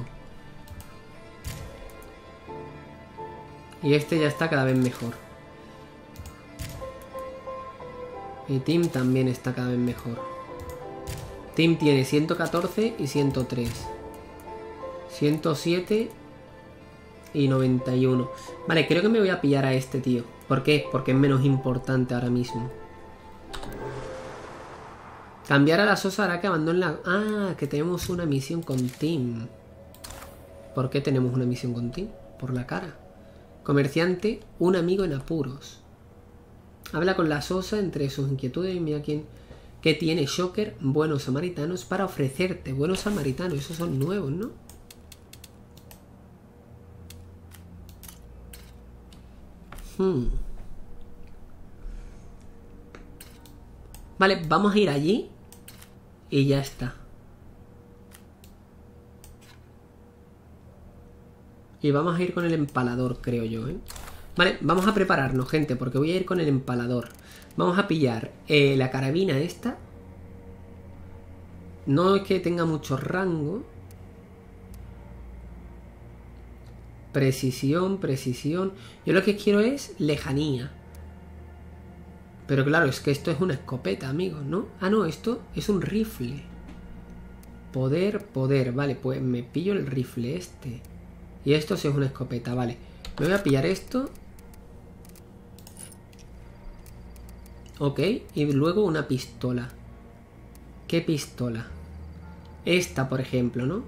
Y este ya está cada vez mejor. Y Tim también está cada vez mejor. Tim tiene 114 y 103. 107 y 91. Vale, creo que me voy a pillar a este tío. ¿Por qué? Porque es menos importante ahora mismo. Cambiar a la Sosa hará que abandone la... Ah, que tenemos una misión con Tim. ¿Por qué tenemos una misión con Tim? Por la cara. Comerciante, un amigo en apuros. Habla con la Sosa entre sus inquietudes y mira quién... ¿Qué tiene Shocker? Buenos samaritanos para ofrecerte. Buenos samaritanos, esos son nuevos, ¿no? Vale, vamos a ir allí y ya está. Y vamos a ir con el empalador, creo yo, ¿eh? Vale, vamos a prepararnos, gente, porque voy a ir con el empalador. Vamos a pillar la carabina esta. No es que tenga mucho rango. Precisión, precisión. Yo lo que quiero es lejanía. Pero claro, es que esto es una escopeta, amigos, ¿no? Ah, no, esto es un rifle. Poder, poder. Vale, pues me pillo el rifle este. Y esto sí es una escopeta, vale. Me voy a pillar esto. Ok, y luego una pistola. ¿Qué pistola? Esta, por ejemplo, ¿no?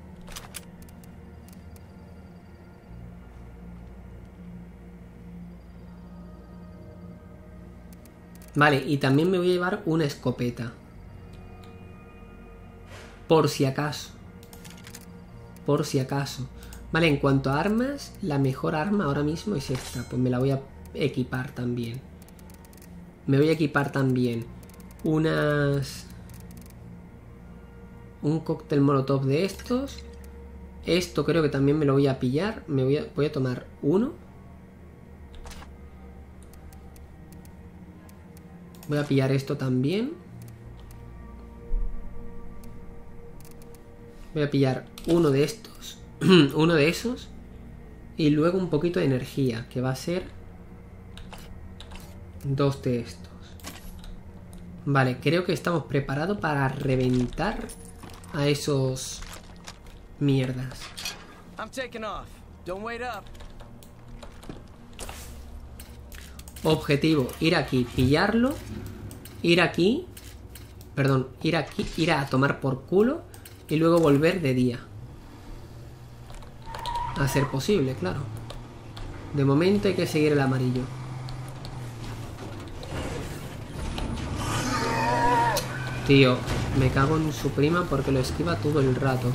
Vale, y también me voy a llevar una escopeta. Por si acaso. Por si acaso. Vale, en cuanto a armas, la mejor arma ahora mismo es esta. Pues me la voy a equipar también. Me voy a equipar también unas... un cóctel molotov de estos. Esto creo que también me lo voy a pillar. Voy a tomar uno. Voy a pillar esto también. Voy a pillar uno de estos. Uno de esos. Y luego un poquito de energía, que va a ser 2 de estos. Vale, creo que estamos preparados para reventar a esos mierdas. Objetivo, ir aquí, pillarlo. Ir aquí. Perdón, ir aquí, ir a tomar por culo. Y luego volver de día. A ser posible, claro. De momento hay que seguir el amarillo. Tío, me cago en su prima porque lo esquiva todo el rato.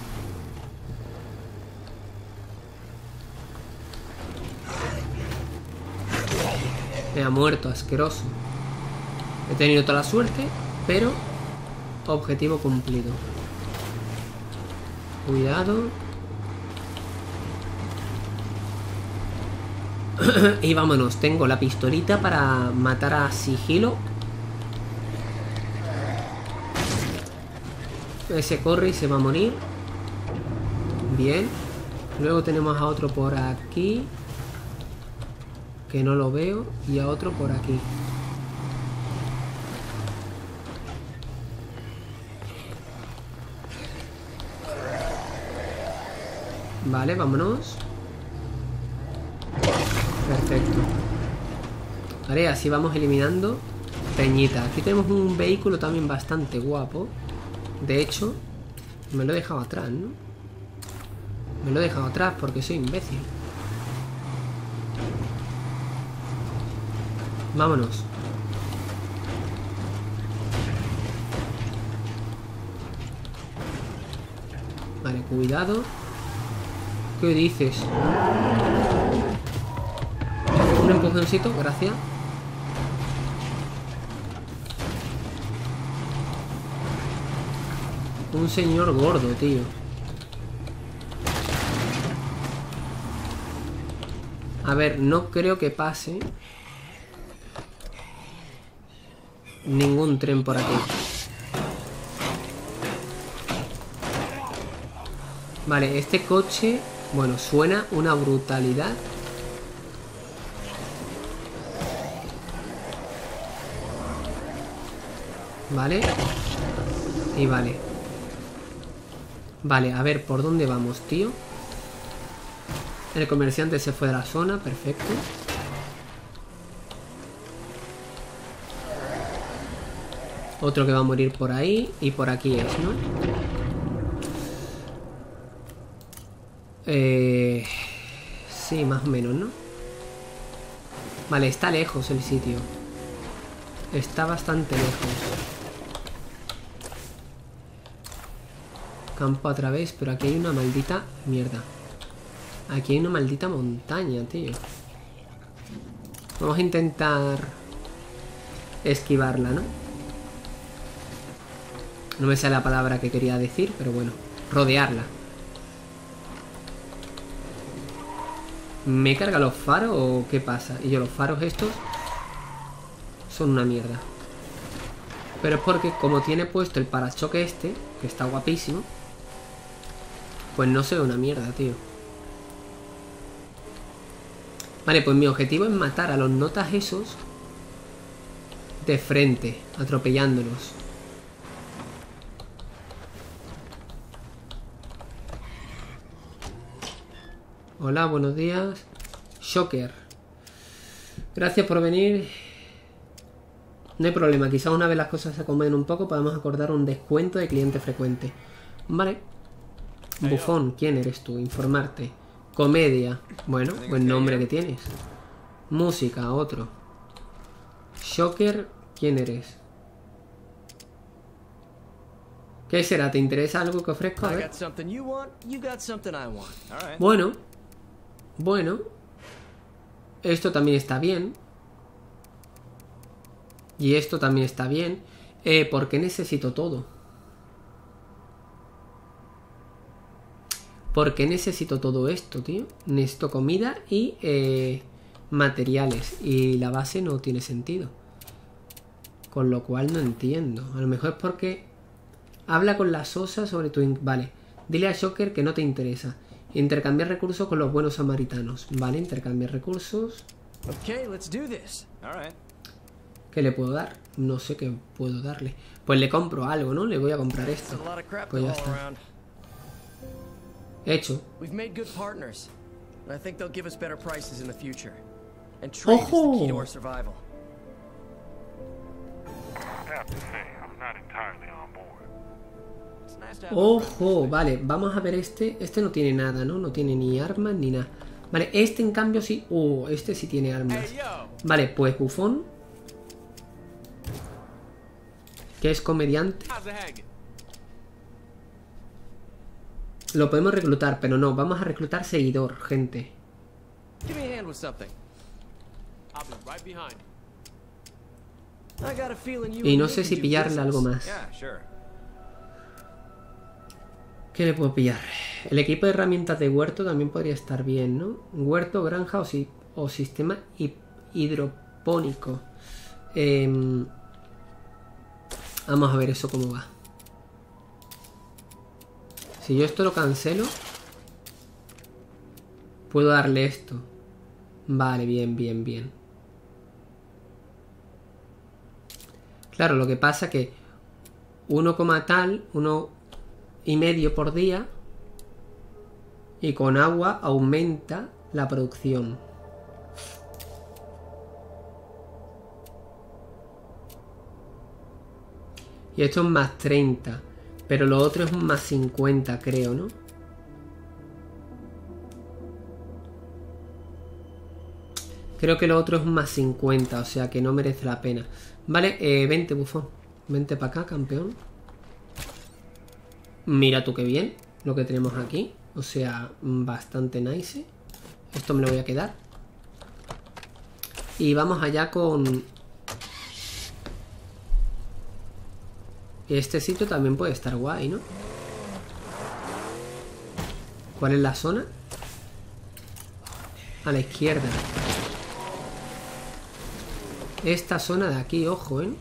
Me ha muerto, asqueroso. He tenido toda la suerte, pero objetivo cumplido. Cuidado. Y vámonos, tengo la pistolita para matar a sigilo. Ese corre y se va a morir. Bien. Luego tenemos a otro por aquí, que no lo veo. Y a otro por aquí. Vale, vámonos. Perfecto. Vale, así vamos eliminando peñita. Aquí tenemos un vehículo también bastante guapo. De hecho, me lo he dejado atrás, ¿no? Me lo he dejado atrás porque soy imbécil. Vámonos. Vale, cuidado. ¿Qué dices? Un empujoncito, gracias. Un señor gordo, tío. A ver, no creo que pase ningún tren por aquí. Vale, este coche, bueno, suena una brutalidad. Vale. Y vale. Vale, a ver, ¿por dónde vamos, tío? El comerciante se fue de la zona, perfecto. Otro que va a morir por ahí. Y por aquí es, ¿no? Sí, más o menos, ¿no? Vale, está lejos el sitio. Está bastante lejos. Campo a través, pero aquí hay una maldita mierda. Aquí hay una maldita montaña, tío. Vamos a intentar esquivarla, ¿no? No me sale la palabra que quería decir, pero bueno. Rodearla. ¿Me carga los faros o qué pasa? Y yo, los faros estos son una mierda. Pero es porque como tiene puesto el parachoque este, que está guapísimo, pues no se ve una mierda, tío. Vale, pues mi objetivo es matar a los notas esos de frente, atropellándolos. Hola, buenos días. Shocker. Gracias por venir. No hay problema, quizás una vez las cosas se acomoden un poco podemos acordar un descuento de cliente frecuente. Vale. Bufón, ¿quién eres tú? Informarte. Comedia. Bueno, buen nombre que tienes. Música, otro. Shocker, ¿quién eres? ¿Qué será? ¿Te interesa algo que ofrezco? A ver. Bueno. Bueno. Esto también está bien. Y esto también está bien. ¿Por qué necesito todo? ¿Por qué necesito todo esto, tío? Necesito comida y materiales. Y la base no tiene sentido. Con lo cual no entiendo. A lo mejor es porque... Habla con la Sosa sobre tu... Vale. Dile a Shocker que no te interesa. Intercambiar recursos con los buenos samaritanos. Vale, intercambiar recursos. Okay, let's do this. All right. ¿Qué le puedo dar? No sé qué puedo darle. Pues le compro algo, ¿no? Le voy a comprar esto. Pues ya está. Hecho. We've made good partners. I think they'll give us better prices in the future. And trade is the key to our survival. I have to say, I'm not entirely on board. It's nice to have Ojo, vale, vamos a ver este. Este no tiene nada, ¿no? No tiene ni armas ni nada. Vale, este en cambio sí. Este sí tiene armas. Vale, pues Bufón, que es comediante. Lo podemos reclutar, pero no, vamos a reclutar seguidor, gente. Give me a hand with something. I'll be right behind. I got a feeling you Y no and sé me si can do pillarle algo business. más. Yeah, sure. ¿Qué le puedo pillar? El equipo de herramientas de huerto también podría estar bien, ¿no? Huerto, granja o sistema hidropónico. Vamos a ver eso cómo va. Si yo esto lo cancelo, puedo darle esto. Vale, bien, bien, bien. Claro, lo que pasa que 1,5 por día, y con agua aumenta la producción. Y esto es más 30. Pero lo otro es un más 50, creo, ¿no? Creo que lo otro es un más 50, o sea que no merece la pena. Vale, vente, Bufón. Vente para acá, campeón. Mira tú qué bien lo que tenemos aquí. O sea, bastante nice. Esto me lo voy a quedar. Y vamos allá con... Este sitio también puede estar guay, ¿no? ¿Cuál es la zona? A la izquierda. Esta zona de aquí, ojo, ¿eh?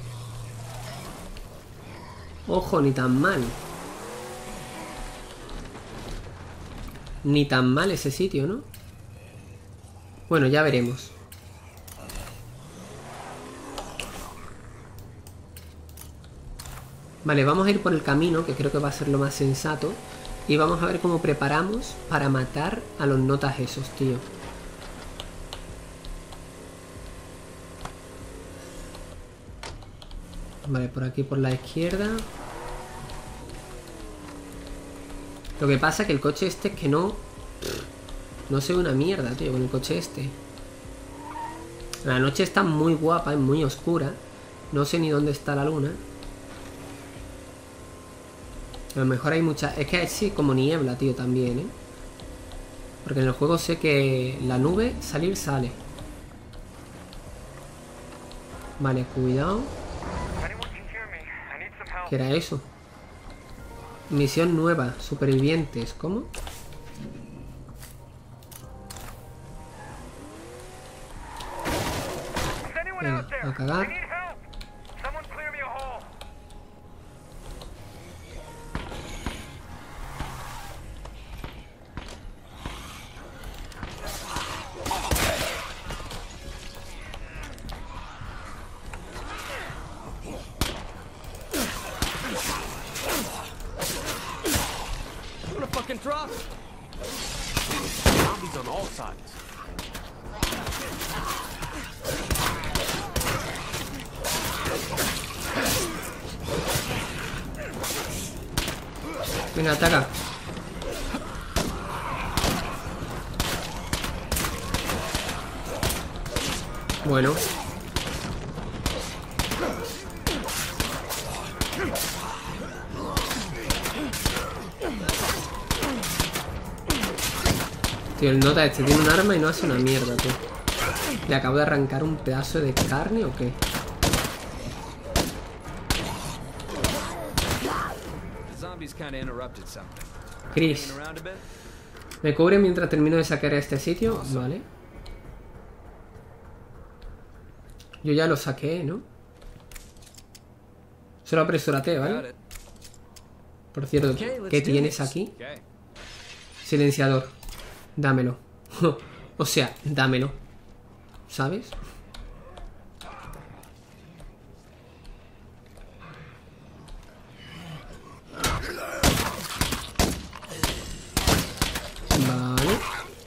Ojo, ni tan mal. Ni tan mal ese sitio, ¿no? Bueno, ya veremos. Vale, vamos a ir por el camino, que creo que va a ser lo más sensato. Y vamos a ver cómo preparamos para matar a los notas esos, tío. Vale, por aquí por la izquierda. Lo que pasa es que el coche este es que no... No se ve una mierda, tío, con el coche este. La noche está muy guapa, es muy oscura. No sé ni dónde está la luna. A lo mejor hay mucha... Es que es como niebla, tío, también, ¿eh? Porque en el juego sé que la nube salir sale. Vale, cuidado. ¿Qué era eso? Misión nueva, supervivientes. ¿Cómo? Venga, a cagar. Zombies on all sides. Venga, ataca. Bueno. Tío, el nota este tiene un arma y no hace una mierda, tío. ¿Le acabo de arrancar un pedazo de carne o qué? The zombies kind of interrupted something. Chris. ¿Me cubre mientras termino de saquear este sitio? Vale. Yo ya lo saqué, ¿no? Solo apresúrate, ¿vale? Por cierto, ¿qué tienes aquí? Silenciador. Dámelo. O sea, dámelo. ¿Sabes? Vale.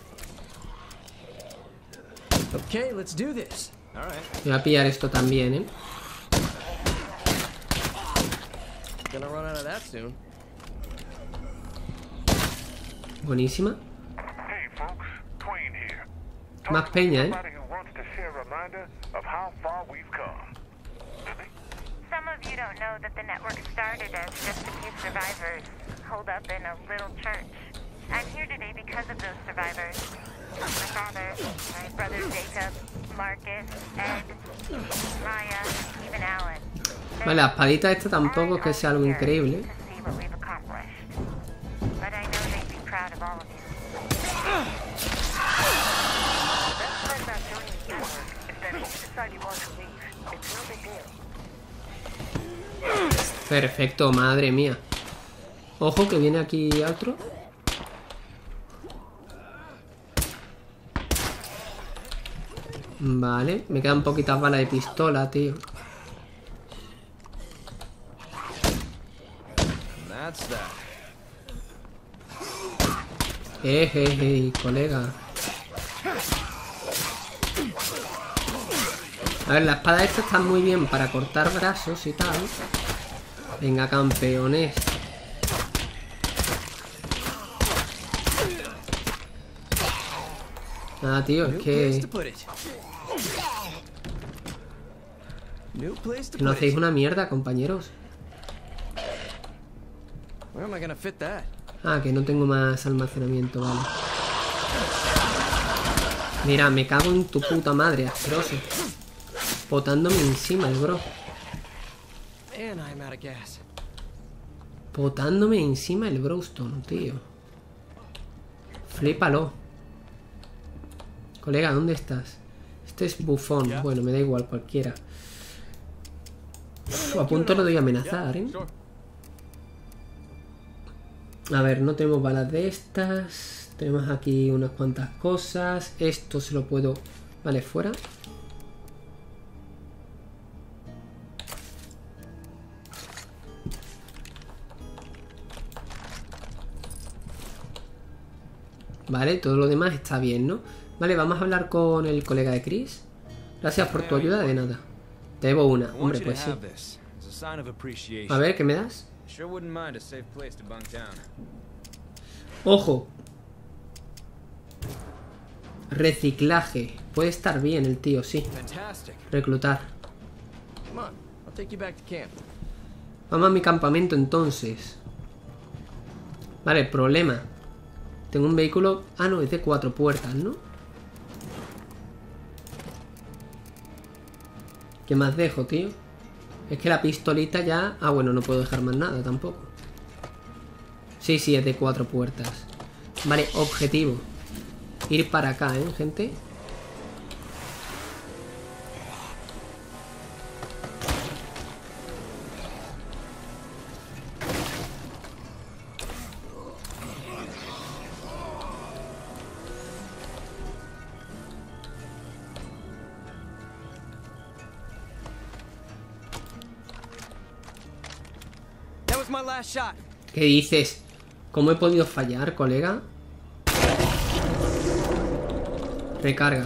Okay, let's do this. Voy a pillar esto también, ¿eh? Gonna run out of that soon. Buenísima. Hey, folks. Twain here. Más peña, ¿eh? Somebody who wants to share a reminder of how far we've come. Some of you don't know that the network started as just a few survivors holed up in a little church. I'm here today because of those survivors. My father, my brother Jacob, Marcus, Ed, Maya, even Alan. Vale, la espadita esta tampoco es que sea algo increíble. To see what we've accomplished. But I know they'd be proud of all of you. That's part about joining the network, is that if you decide you want to leave, it's no big deal. Perfecto, madre mía. Ojo que viene aquí otro. Vale, me quedan poquitas balas de pistola, tío. Colega. A ver, la espada esta está muy bien para cortar brazos y tal. Venga, campeones. Nada, tío, es que no hacéis una mierda, compañeros. Where am I gonna fit that? Ah, que no tengo más almacenamiento, vale. Mira, me cago en tu puta madre, asqueroso. Botándome encima el bro. Man, I'm out of gas. Botándome encima el Browstone, tío. Flípalo. Colega, ¿dónde estás? Este es bufón. Bueno, me da igual, cualquiera. A punto lo doy a amenazar, ¿eh? A ver, no tenemos balas de estas. Tenemos aquí unas cuantas cosas. Esto se lo puedo... Vale, fuera. Vale, todo lo demás está bien, ¿no? Vale, vamos a hablar con el colega de Chris. Gracias por tu ayuda, de nada. Te debo una. Hombre, pues sí. A ver, ¿qué me das? Ojo. Reciclaje. Puede estar bien el tío, sí. Reclutar. Vamos a mi campamento entonces. Vale, problema. Tengo un vehículo... Ah, no, es de 4 puertas, ¿no? ¿Qué más dejo, tío? Es que la pistolita ya... Ah, bueno, no puedo dejar más nada tampoco. Sí, sí, es de 4 puertas. Vale, objetivo. Ir para acá, ¿eh, gente? ¿Qué dices? ¿Cómo he podido fallar, colega? Recarga.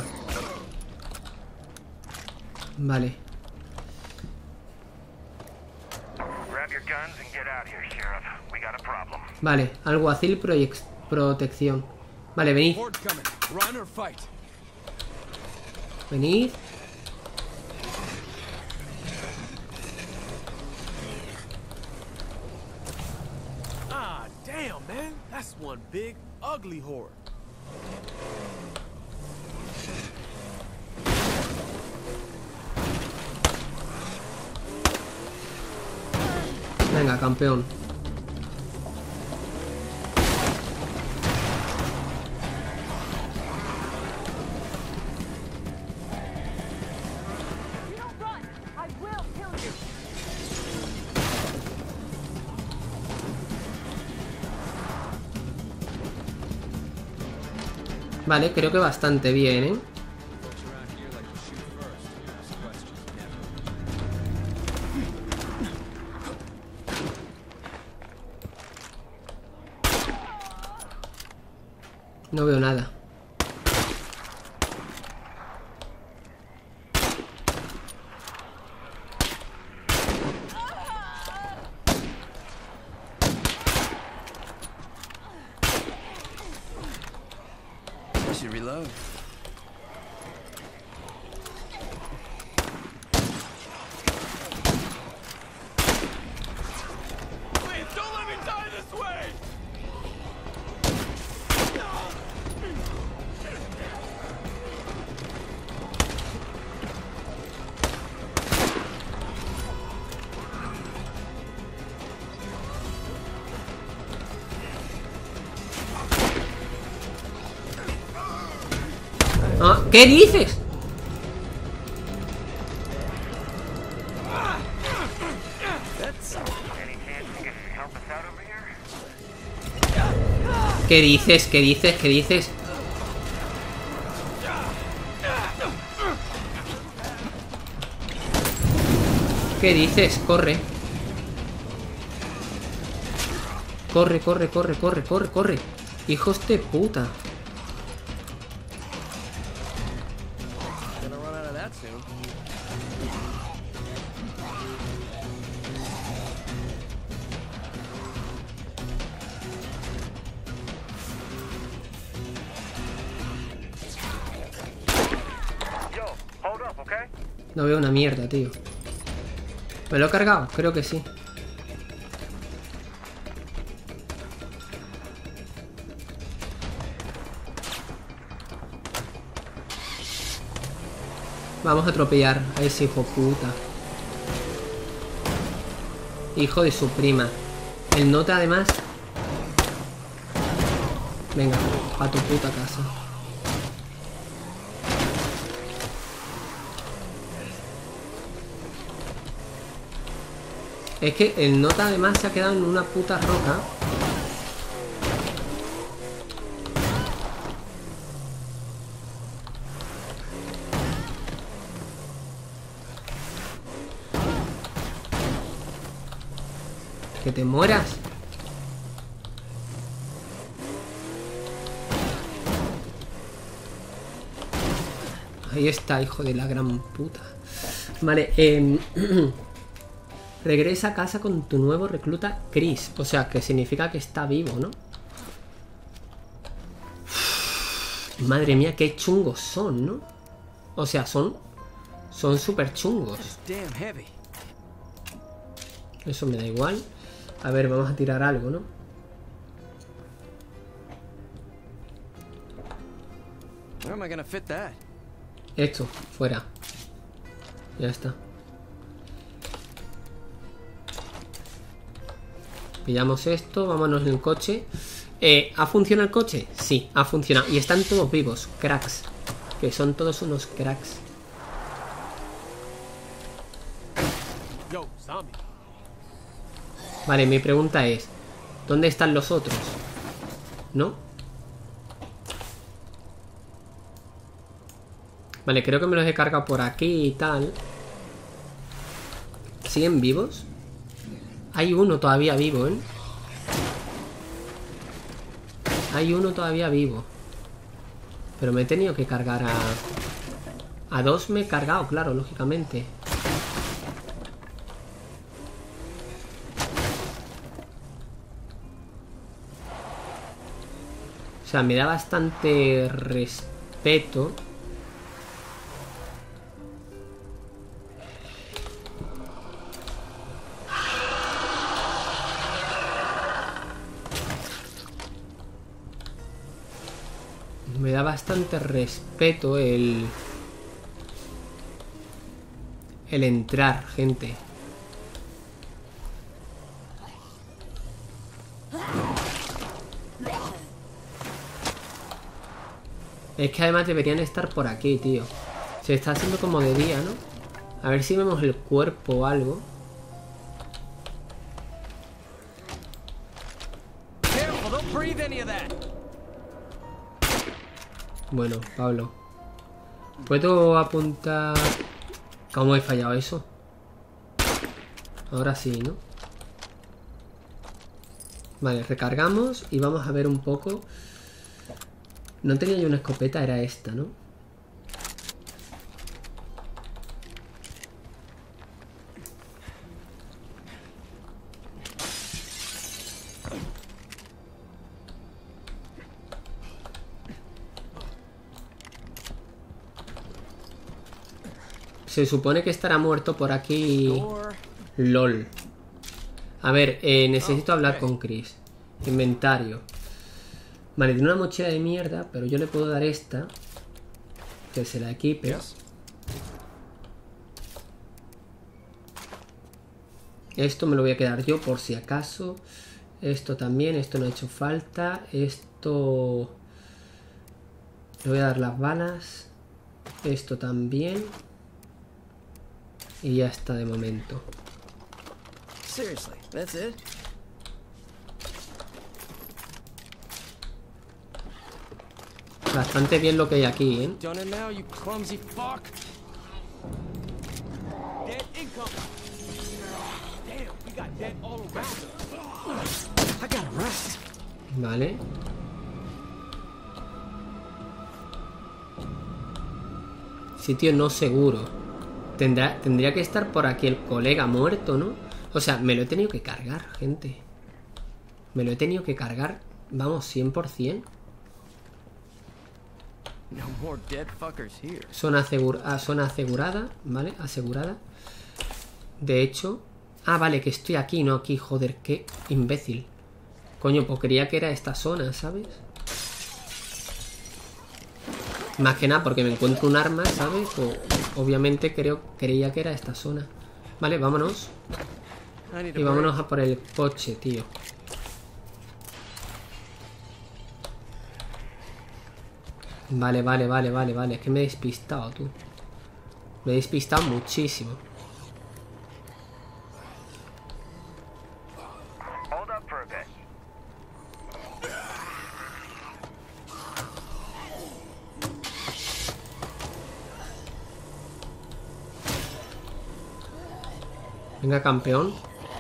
Vale. Vale, alguacil protección. Vale, venid. Venid. Damn, man, that's one big, ugly horde. Venga, campeón. Vale, creo que bastante bien, ¿eh? No veo nada. I should reload. Please, don't let me die this way! Ah, ¿qué dices? Any chance you can help us out over here? ¿Qué dices? ¿Qué dices? ¿Qué dices? ¿Qué dices? Corre. Corre, corre, corre, corre, corre, corre. Hijos de puta. Gonna run out of that soon. Yo, hold up, okay? No veo una mierda, tío. ¿Me lo he cargado? Creo que sí. Vamos a atropellar a ese hijo puta. Hijo de su prima. El nota además. Venga, a tu puta casa. Es que el nota además se ha quedado en una puta roca. Que te mueras. Ahí está, hijo de la gran puta. Vale, regresa a casa con tu nuevo recluta Chris. O sea, que significa que está vivo, ¿no? Madre mía, qué chungos son, ¿no? O sea, son súper chungos. It's damn heavy. Eso me da igual. A ver, vamos a tirar algo, ¿no? Where am I gonna fit that? Esto, fuera. Ya está. Pillamos esto, vámonos en el coche. ¿Ha funcionado el coche? Sí, ha funcionado. Y están todos vivos, cracks. Que son todos unos cracks. Yo, zombie. Vale, mi pregunta es, ¿dónde están los otros? ¿No? Vale, creo que me los he cargado por aquí y tal. ¿Siguen vivos? Hay uno todavía vivo, ¿eh? Hay uno todavía vivo. Pero me he tenido que cargar a dos me he cargado, claro, lógicamente. O sea, me da bastante respeto. Me da bastante respeto el entrar, gente. Es que además deberían estar por aquí, tío. Se está haciendo como de día, ¿no? A ver si vemos el cuerpo o algo. Careful, don't breathe any of that. Bueno, Pablo. ¿Puedo apuntar? ¿Cómo he fallado eso? Ahora sí, ¿no? Vale, recargamos y vamos a ver un poco. No tenía yo una escopeta, era esta, ¿no? Se supone que estará muerto por aquí. LOL. A ver, necesito hablar con Chris. Inventario. Vale, tiene una mochila de mierda, pero yo le puedo dar esta. Que se la equipe. Esto me lo voy a quedar yo por si acaso. Esto también, esto no ha hecho falta. Esto... Le voy a dar las balas. Esto también. Y ya está de momento. Seriously, that's it? Bastante bien lo que hay aquí, ¿eh? Done it now, you clumsy fuck. Dead income. Damn, we got dead all around. I gotta rest. Vale. Sitio no seguro. Tendría que estar por aquí el colega muerto, ¿no? O sea, me lo he tenido que cargar, gente. Me lo he tenido que cargar, vamos, 100%. No more dead fuckers here. Zona asegurada, ¿vale? Asegurada. De hecho... Ah, vale, que estoy aquí, no aquí, joder, qué imbécil. Coño, pues creía que era esta zona, ¿sabes? Más que nada porque me encuentro un arma, ¿sabes? Obviamente creía que era esta zona. Vale, vámonos. Y vámonos a por el coche, tío. Vale. Es que me he despistado, tú. Me he despistado muchísimo. Venga, campeón.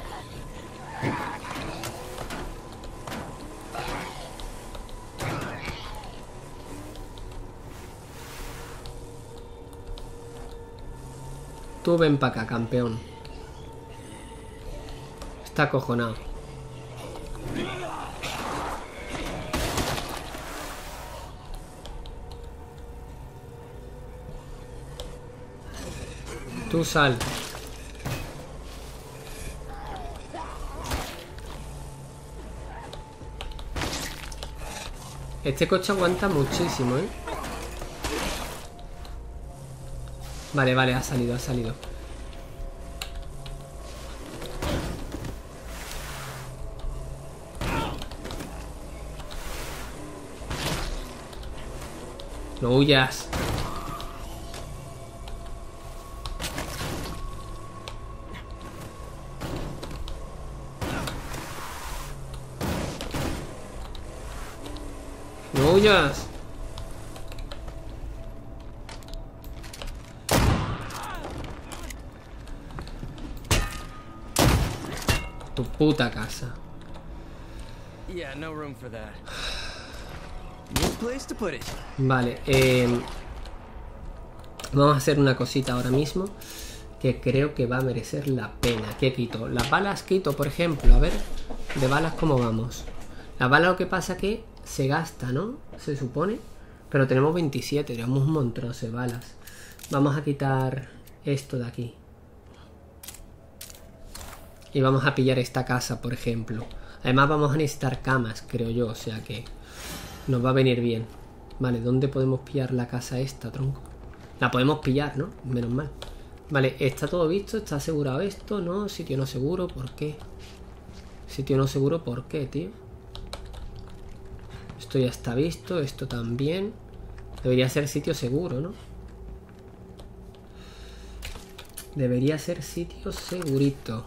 Tú ven para acá, campeón. Está acojonado. Tú sal. Este coche aguanta muchísimo, ¿eh? Vale, ha salido. No huyas. No huyas. Tu puta casa. Yeah, no room for that. No place to put it. Vale, vamos a hacer una cosita ahora mismo que creo que va a merecer la pena. ¿Qué quito? Las balas quito, por ejemplo. A ver, de balas cómo vamos. Las balas lo que pasa que se gasta, ¿no? Se supone. Pero tenemos 27, tenemos un montón de balas. Vamos a quitar esto de aquí. Y vamos a pillar esta casa, por ejemplo. Además vamos a necesitar camas, creo yo. O sea que nos va a venir bien. Vale, ¿dónde podemos pillar la casa esta, tronco? La podemos pillar, ¿no? Menos mal. Vale, está todo visto, está asegurado esto, ¿no? Sitio no seguro, ¿por qué? Sitio no seguro, ¿por qué, tío? Esto ya está visto, esto también. Debería ser sitio seguro, ¿no? Debería ser sitio segurito.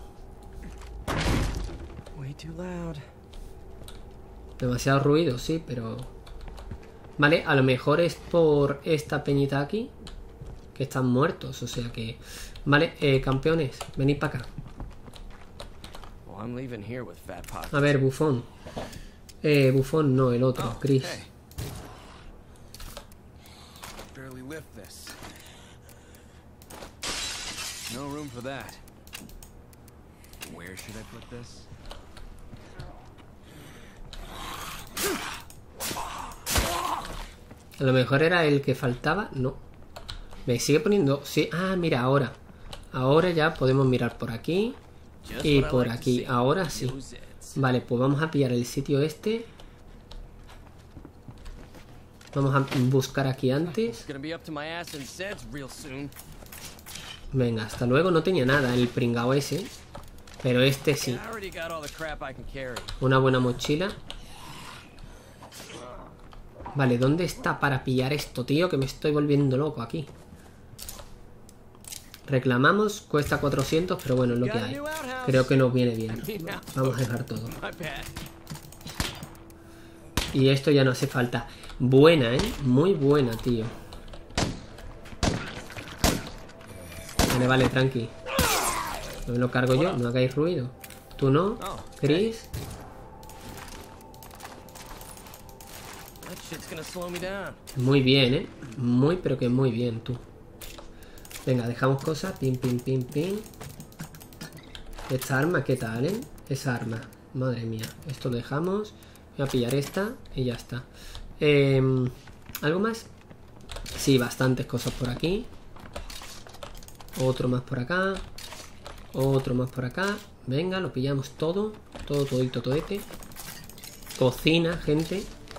Way too loud. Demasiado ruido, sí, pero Vale, a lo mejor es por esta peñita aquí, que están muertos, o sea que... Vale, campeones, venid para acá. Well, I'm leaving here with Fat Pot. A ver, Bufón. Bufón no, el otro, Chris. Hey. Barely lift this. No room for that. Where should I put this? A lo mejor era el que faltaba, no. Me sigue poniendo... Sí, ah, mira, ahora. Ahora ya podemos mirar por aquí y por aquí. Ahora sí. Vale, pues vamos a pillar el sitio este. Vamos a buscar aquí antes. Venga, hasta luego. No tenía nada el pringao ese, pero este sí. Una buena mochila. Vale, ¿dónde está para pillar esto, tío? Que me estoy volviendo loco aquí. Reclamamos, cuesta 400, pero bueno, es lo que hay. Creo que nos viene bien. Vamos a dejar todo. Y esto ya no hace falta. Buena, ¿eh? Muy buena, tío. Vale, vale, tranqui. No me lo cargo yo, no hagáis ruido. Tú no, Chris. Muy bien, ¿eh? Muy, pero que muy bien, tú. Venga, dejamos cosas. Pim, pim, pim, pim. Esta arma, ¿qué tal, eh? Esa arma. Madre mía. Esto lo dejamos. Voy a pillar esta y ya está. ¿Algo más? Sí, bastantes cosas por aquí. Otro más por acá. Otro más por acá. Venga, lo pillamos todo. Todo, todito, todete. Cocina, gente.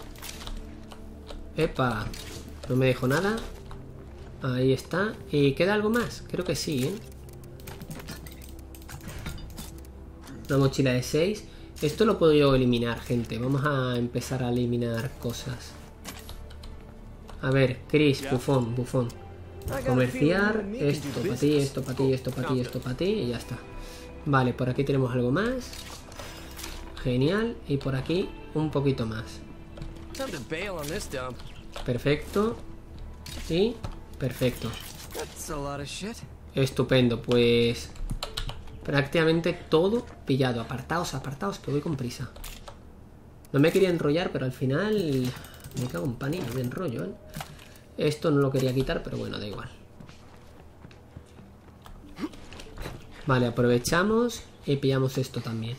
Epa, no me dejo nada. Ahí está. ¿Y queda algo más? Creo que sí, ¿eh? Una mochila de 6. Esto lo puedo yo eliminar, gente. Vamos a empezar a eliminar cosas. A ver, Chris, bufón, bufón. Comerciar. Esto para ti, esto para ti, esto para ti, esto para ti. Y ya está. Vale, por aquí tenemos algo más. Genial. Y por aquí un poquito más. Perfecto. Y perfecto. Estupendo, pues prácticamente todo pillado. Apartaos, apartaos, que voy con prisa. No me quería enrollar, pero al final me cago en pan y me enrollo, ¿eh? Esto no lo quería quitar, pero bueno, da igual. Vale, aprovechamos y pillamos esto también.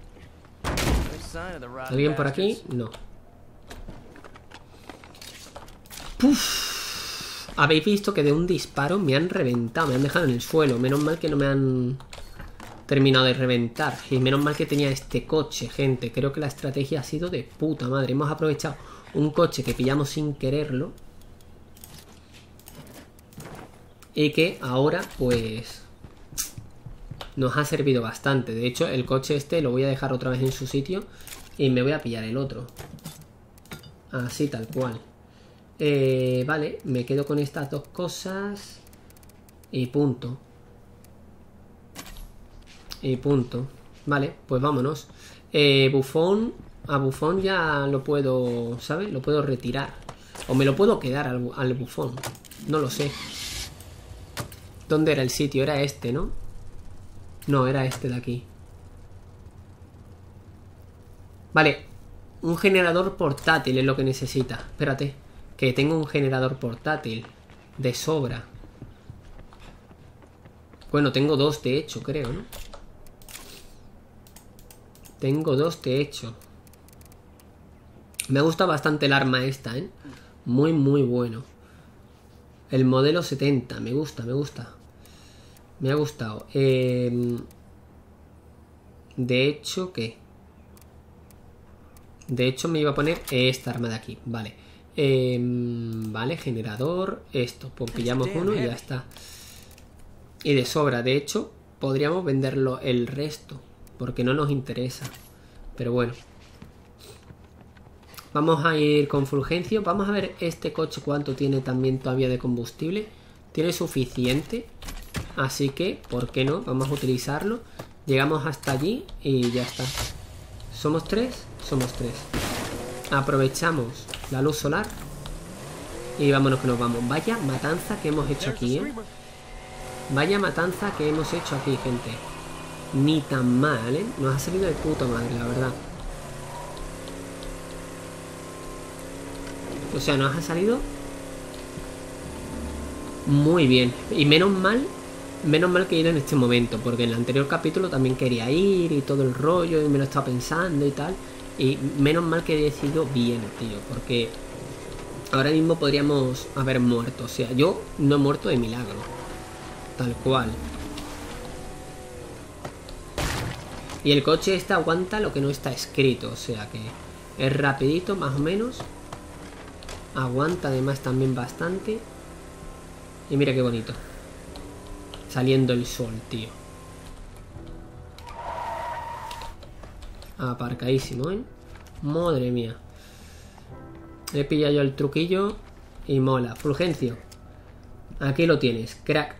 ¿Alguien por aquí? No. Puf. Habéis visto que de un disparo me han reventado, me han dejado en el suelo. Menos mal que no me han terminado de reventar. Y menos mal que tenía este coche, gente. Creo que la estrategia ha sido de puta madre. Hemos aprovechado un coche que pillamos sin quererlo. Y que ahora, pues, nos ha servido bastante. De hecho, el coche este lo voy a dejar otra vez en su sitio. Y me voy a pillar el otro. Así, tal cual. Vale, me quedo con estas dos cosas. Y punto. Y punto. Vale, pues vámonos. Bufón. A Bufón ya lo puedo, ¿sabes? Lo puedo retirar. O me lo puedo quedar al Bufón. No lo sé. ¿Dónde era el sitio? Era este, ¿no? No, era este de aquí. Vale. Un generador portátil es lo que necesita. Espérate. Que tengo un generador portátil. De sobra. Bueno, tengo dos de hecho, creo, ¿no? Tengo dos de hecho. Me gusta bastante el arma esta, ¿eh? Muy, muy bueno. El modelo 70. Me gusta, me gusta. Me ha gustado. De hecho, ¿qué? De hecho, me iba a poner esta arma de aquí. Vale. Vale, generador. Esto. Pues pillamos uno y ya está. Y de sobra. De hecho, podríamos venderlo el resto. Porque no nos interesa. Pero bueno. Vamos a ir con Fulgencio. Vamos a ver este coche cuánto tiene también todavía de combustible. Tiene suficiente. Así que, ¿por qué no? Vamos a utilizarlo. Llegamos hasta allí y ya está. ¿Somos tres? Somos tres. Aprovechamos la luz solar Y vámonos que nos vamos. Vaya matanza que hemos hecho aquí, ¿eh? Vaya matanza que hemos hecho aquí, gente. Ni tan mal, ¿eh? Nos ha salido de puta madre, la verdad. O sea, nos ha salido muy bien. Y menos mal que ir en este momento, porque en el anterior capítulo también quería ir y todo el rollo, y me lo estaba pensando y tal. Y menos mal que he decidido bien, tío, porque ahora mismo podríamos haber muerto. O sea, yo no he muerto de milagro. Tal cual. Y el coche este aguanta lo que no está escrito. O sea que es rapidito, más o menos. Aguanta además también bastante. Y mira qué bonito. Saliendo el sol, tío. Aparcadísimo, ¿eh? Madre mía. He pillado yo el truquillo. Y mola. Fulgencio, aquí lo tienes, crack.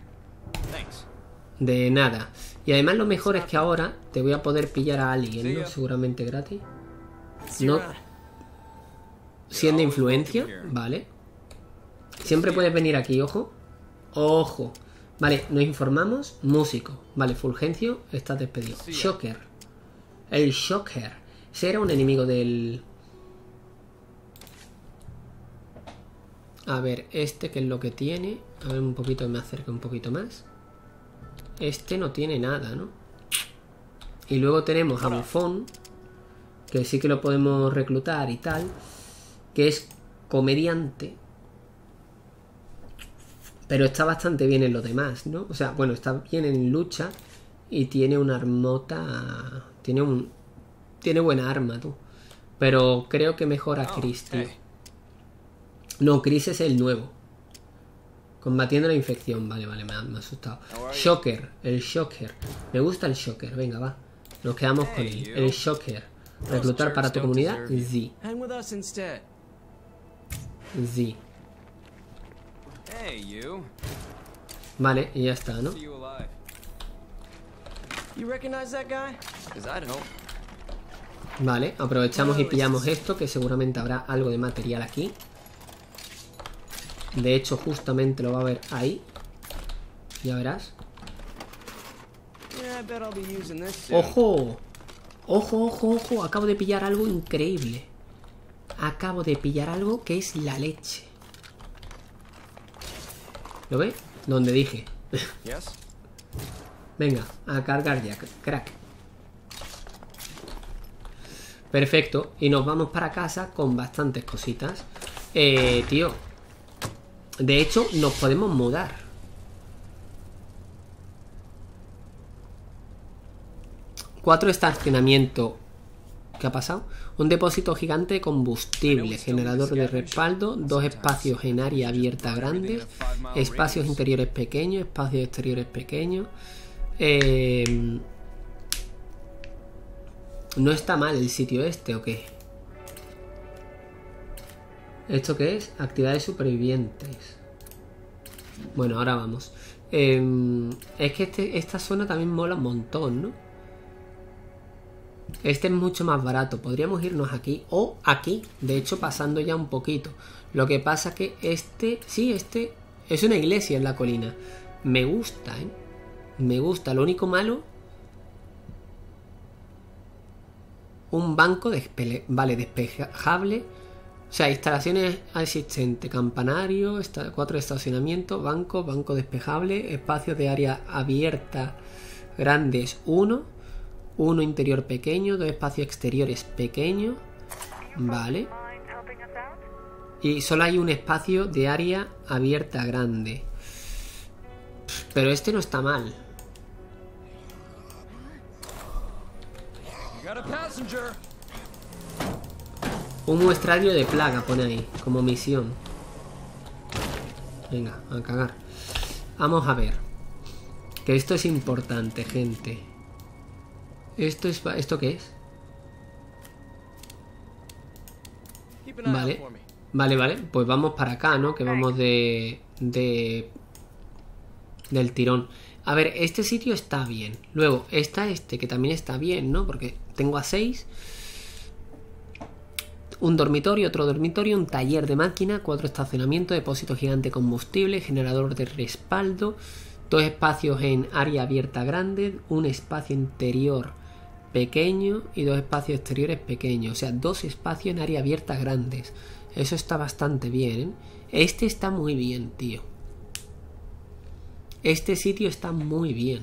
De nada. Y además lo mejor es que ahora te voy a poder pillar a alguien, ¿no? Seguramente gratis. No. Siendo influencia, vale. Siempre puedes venir aquí, ojo. Ojo. Vale, nos informamos. Músico. Vale, Fulgencio, estás despedido. Shocker. El Shocker. Ese era un enemigo del... A ver, este qué es lo que tiene. A ver, un poquito, me acerco un poquito más. Este no tiene nada, ¿no? Y luego tenemos a Bufón, que sí que lo podemos reclutar y tal, que es comediante, pero está bastante bien en lo demás, ¿no? O sea, bueno, está bien en lucha y tiene una armota, tiene buena arma, tú. Pero creo que mejor a Chris, tío. No, Chris es el nuevo. Combatiendo la infección. Vale, me ha asustado. Shocker, el Shocker. Me gusta el Shocker, venga, va. Nos quedamos con él. El Shocker. Reclutar para tu comunidad, Z. Z. Vale, y ya está, ¿no? Vale, aprovechamos y pillamos esto, que seguramente habrá algo de material aquí. De hecho, justamente lo va a ver ahí. Ya verás. ¡Ojo! ¡Ojo, ojo, ojo! Acabo de pillar algo increíble. Acabo de pillar algo que es la leche. ¿Lo ve? Donde dije. Venga, a cargar ya, crack. Perfecto. Y nos vamos para casa con bastantes cositas. Tío. De hecho, nos podemos mudar. Cuatro estacionamiento. ¿Qué ha pasado? Un depósito gigante de combustible. Generador de respaldo. Dos espacios en área abierta grandes. Espacios interiores pequeños. Espacios exteriores pequeños. No está mal el sitio este, ¿o qué? ¿Esto qué es? Actividades supervivientes. Bueno, ahora vamos. Es que esta zona también mola un montón, ¿no? Este es mucho más barato. Podríamos irnos aquí o aquí. De hecho, pasando ya un poquito. Lo que pasa que este... Sí, este es una iglesia en la colina. Me gusta, ¿eh? Me gusta. Lo único malo... Un banco despejable. O sea, instalaciones existentes, campanario, 4 estacionamientos, banco despejable, espacios de área abierta grandes 1, 1 interior pequeño, 2 espacios exteriores pequeños, vale. Y solo hay un espacio de área abierta grande. Pero este no está mal. Un muestrario de plaga pone ahí, como misión. Venga, a cagar. Vamos a ver. Que esto es importante, gente. ¿Esto qué es? Vale. Vale. Pues vamos para acá, ¿no? Que vamos del tirón. A ver, este sitio está bien. Luego está este, que también está bien, ¿no? Porque tengo a 6. Un dormitorio, otro dormitorio, un taller de máquina, 4 estacionamientos, depósito gigante de combustible, generador de respaldo, 2 espacios en área abierta grande, un espacio interior pequeño y 2 espacios exteriores pequeños. O sea, 2 espacios en área abierta grandes. Eso está bastante bien, ¿eh? Este está muy bien, tío. Este sitio está muy bien.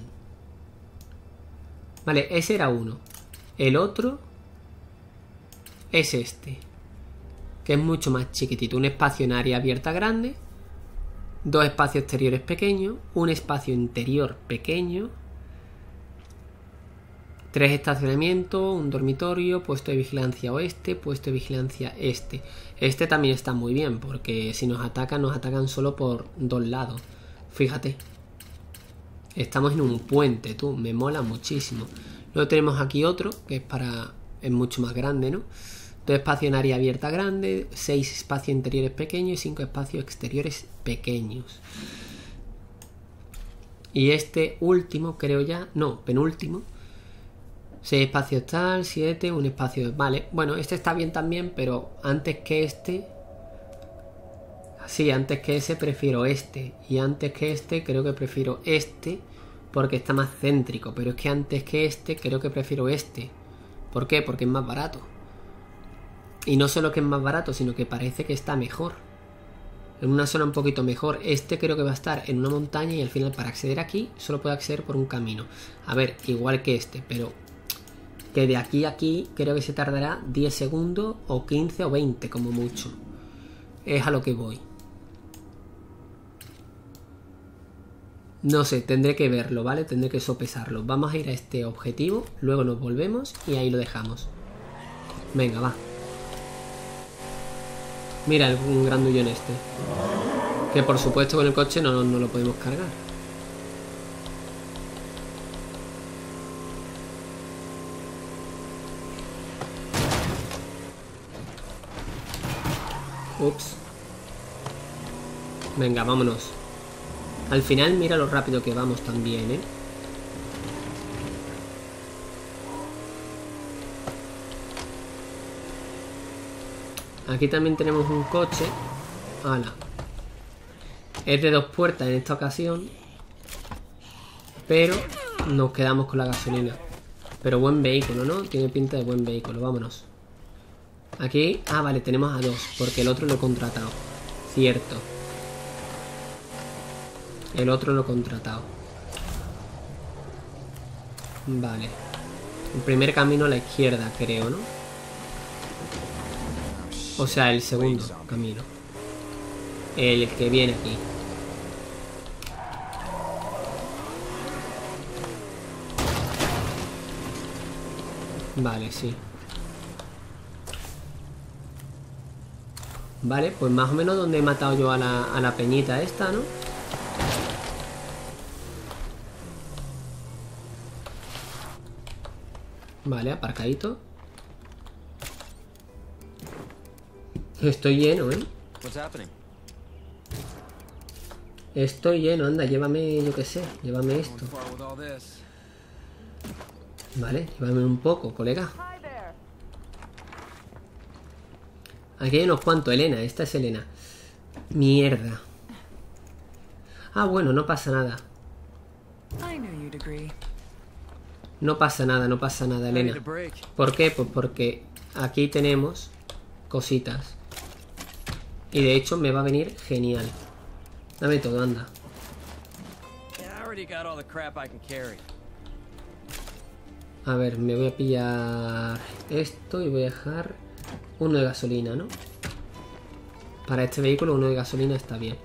Vale, ese era uno. El otro es este, que es mucho más chiquitito. Un espacio en área abierta grande, 2 espacios exteriores pequeños, un espacio interior pequeño, 3 estacionamientos, un dormitorio, puesto de vigilancia oeste, puesto de vigilancia este. Este también está muy bien, porque si nos atacan solo por 2 lados. Fíjate. Estamos en un puente, tú. Me mola muchísimo. Luego tenemos aquí otro, que es mucho más grande, ¿no? 2 espacios en área abierta grande, 6 espacios interiores pequeños y 5 espacios exteriores pequeños. Y este último, creo ya, no, penúltimo, 6 espacios tal, 7, un espacio... Vale, bueno, este está bien también, pero antes que este... Sí, antes que ese prefiero este. Y antes que este creo que prefiero este, porque está más céntrico. Pero es que antes que este creo que prefiero este. ¿Por qué? Porque es más barato. Y no solo que es más barato, sino que parece que está mejor. En una zona un poquito mejor. Este creo que va a estar en una montaña y al final para acceder aquí solo puede acceder por un camino. A ver, igual que este, pero que de aquí a aquí creo que se tardará 10 segundos o 15 o 20 como mucho. Es a lo que voy. No sé, tendré que verlo, ¿vale? Tendré que sopesarlo. Vamos a ir a este objetivo, luego nos volvemos y ahí lo dejamos. Venga, va. Mira el grandullón este. Que por supuesto con el coche no lo podemos cargar. Ups. Venga, vámonos. Al final mira lo rápido que vamos también, ¿eh? Aquí también tenemos un coche. ¡Hala! Es de 2 puertas en esta ocasión, pero nos quedamos con la gasolina. Pero buen vehículo, ¿no? Tiene pinta de buen vehículo, vámonos. Aquí, ah, vale, tenemos a 2, porque el otro lo he contratado. Cierto. El otro lo he contratado. Vale. El primer camino a la izquierda, creo, ¿no? O sea, el segundo camino. El que viene aquí. Vale, sí. Vale, pues más o menos donde he matado yo a la peñita esta, ¿no? Vale, aparcadito. Estoy lleno, ¿eh? Estoy lleno, anda, llévame, yo qué sé, llévame esto. Vale, llévame un poco, colega. Aquí hay unos cuantos, Elena, esta es Elena. Mierda. Ah, bueno, no pasa nada. No pasa nada, Elena. ¿Por qué? Pues porque aquí tenemos cositas. Y de hecho me va a venir genial. Dame todo, anda. A ver, me voy a pillar esto y voy a dejar uno de gasolina, ¿no? Para este vehículo uno de gasolina está bien.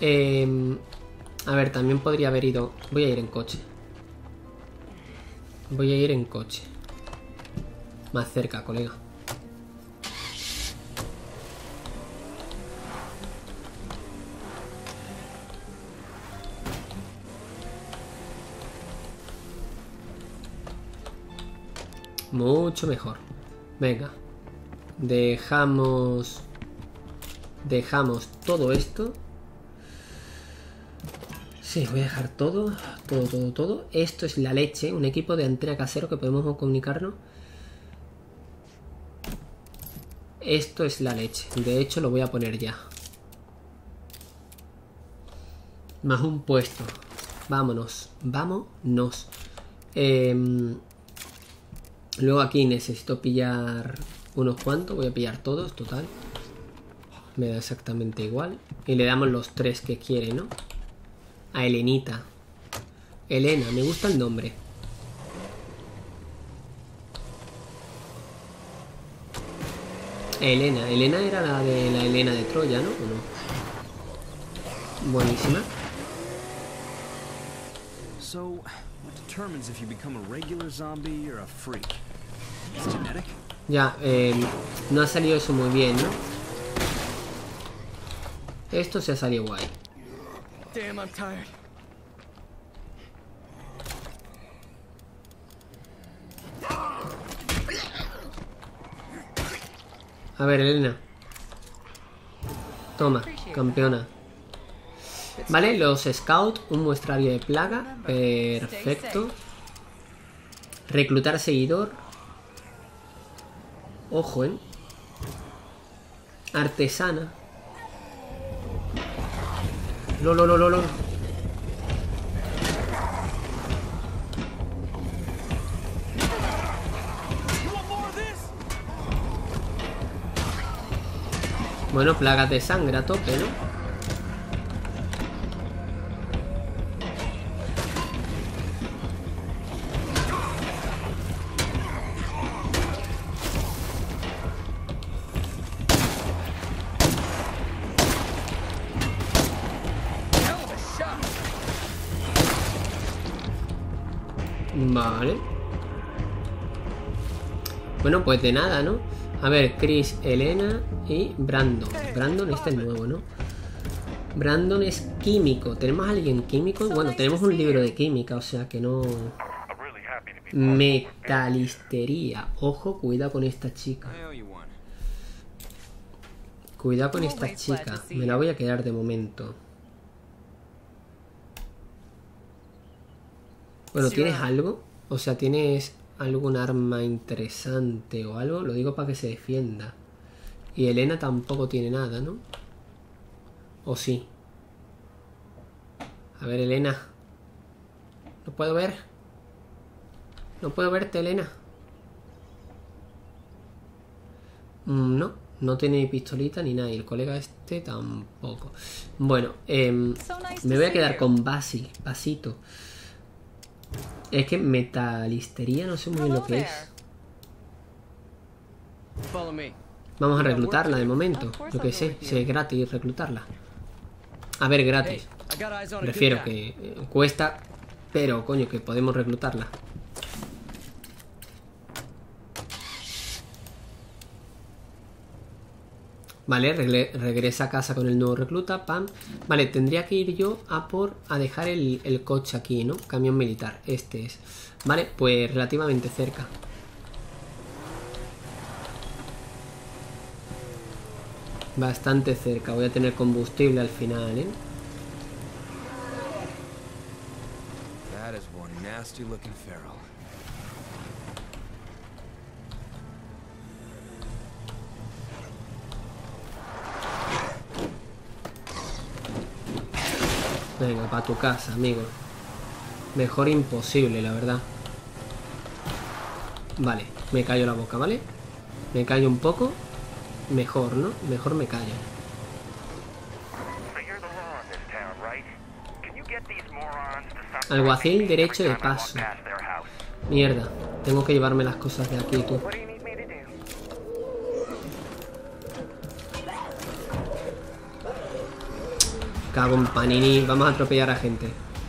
A ver, también podría haber ido... Voy a ir en coche. Voy a ir en coche. Más cerca, colega. Mucho mejor. Venga. Dejamos todo esto. Sí, voy a dejar todo. Esto es la leche. Un equipo de antena casero que podemos comunicarnos. Esto es la leche. De hecho, lo voy a poner ya. Más un puesto. Vámonos. Vámonos. Luego aquí necesito pillar unos cuantos. Voy a pillar todos, total. Me da exactamente igual. Y le damos los 3 que quiere, ¿no? A Elenita. Elena, me gusta el nombre. Elena. Elena era la de la Helena de Troya, ¿no? ¿O no? Buenísima. So, what determines if you become a regular zombie or a freak? It's genetic? Ya, no ha salido eso muy bien, ¿no? Esto se ha salido guay. Damn, I'm tired. A ver, Elena. Toma, campeona. Vale, los scouts, un muestrario de plaga. Perfecto. Reclutar seguidor. Ojo, Artesana. No. You want more of this? Bueno, plagas de sangre a tope, ¿no? Vale. Bueno, pues de nada, ¿no? A ver, Chris, Elena y Brandon. Brandon, este es nuevo, ¿no? Brandon es químico. ¿Tenemos a alguien químico? Bueno, tenemos un libro de química, o sea que no... Metalistería. Ojo, cuidado con esta chica. Cuidado con esta chica. Me la voy a quedar de momento. Bueno, ¿tienes algo? O sea, ¿tienes algún arma interesante o algo? Lo digo para que se defienda. Y Elena tampoco tiene nada, ¿no? ¿O sí? A ver, Elena. ¿No puedo ver? ¿No puedo verte, Elena? No, no tiene ni pistolita ni nada. Y el colega este tampoco. Bueno, me voy a quedar con Basito. Es que metalistería no sé muy bien lo que es. Vamos a reclutarla de momento. Yo que sé, si es gratis reclutarla. A ver, gratis. Prefiero que cuesta, pero coño, que podemos reclutarla. Vale, regresa a casa con el nuevo recluta, pam. Vale, tendría que ir yo a dejar el coche aquí, ¿no? Camión militar, este es. Vale, pues relativamente cerca. Bastante cerca, voy a tener combustible al final, ¿eh? That is one nasty looking feral. Venga, para tu casa, amigo. Mejor imposible, la verdad. Vale, me callo la boca, ¿vale? Me callo un poco. Mejor, ¿no? Mejor me callo. Alguacil derecho de paso. Mierda, tengo que llevarme las cosas de aquí, tú. Cago en Panini, vamos a atropellar a gente.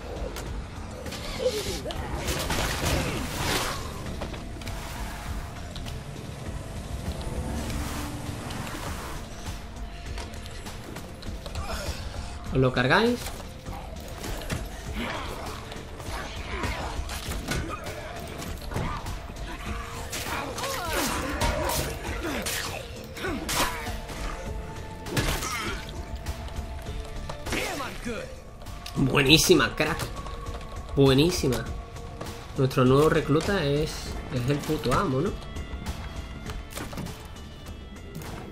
¿Os lo cargáis? Buenísima, crack. Buenísima. Nuestro nuevo recluta es el puto amo, ¿no?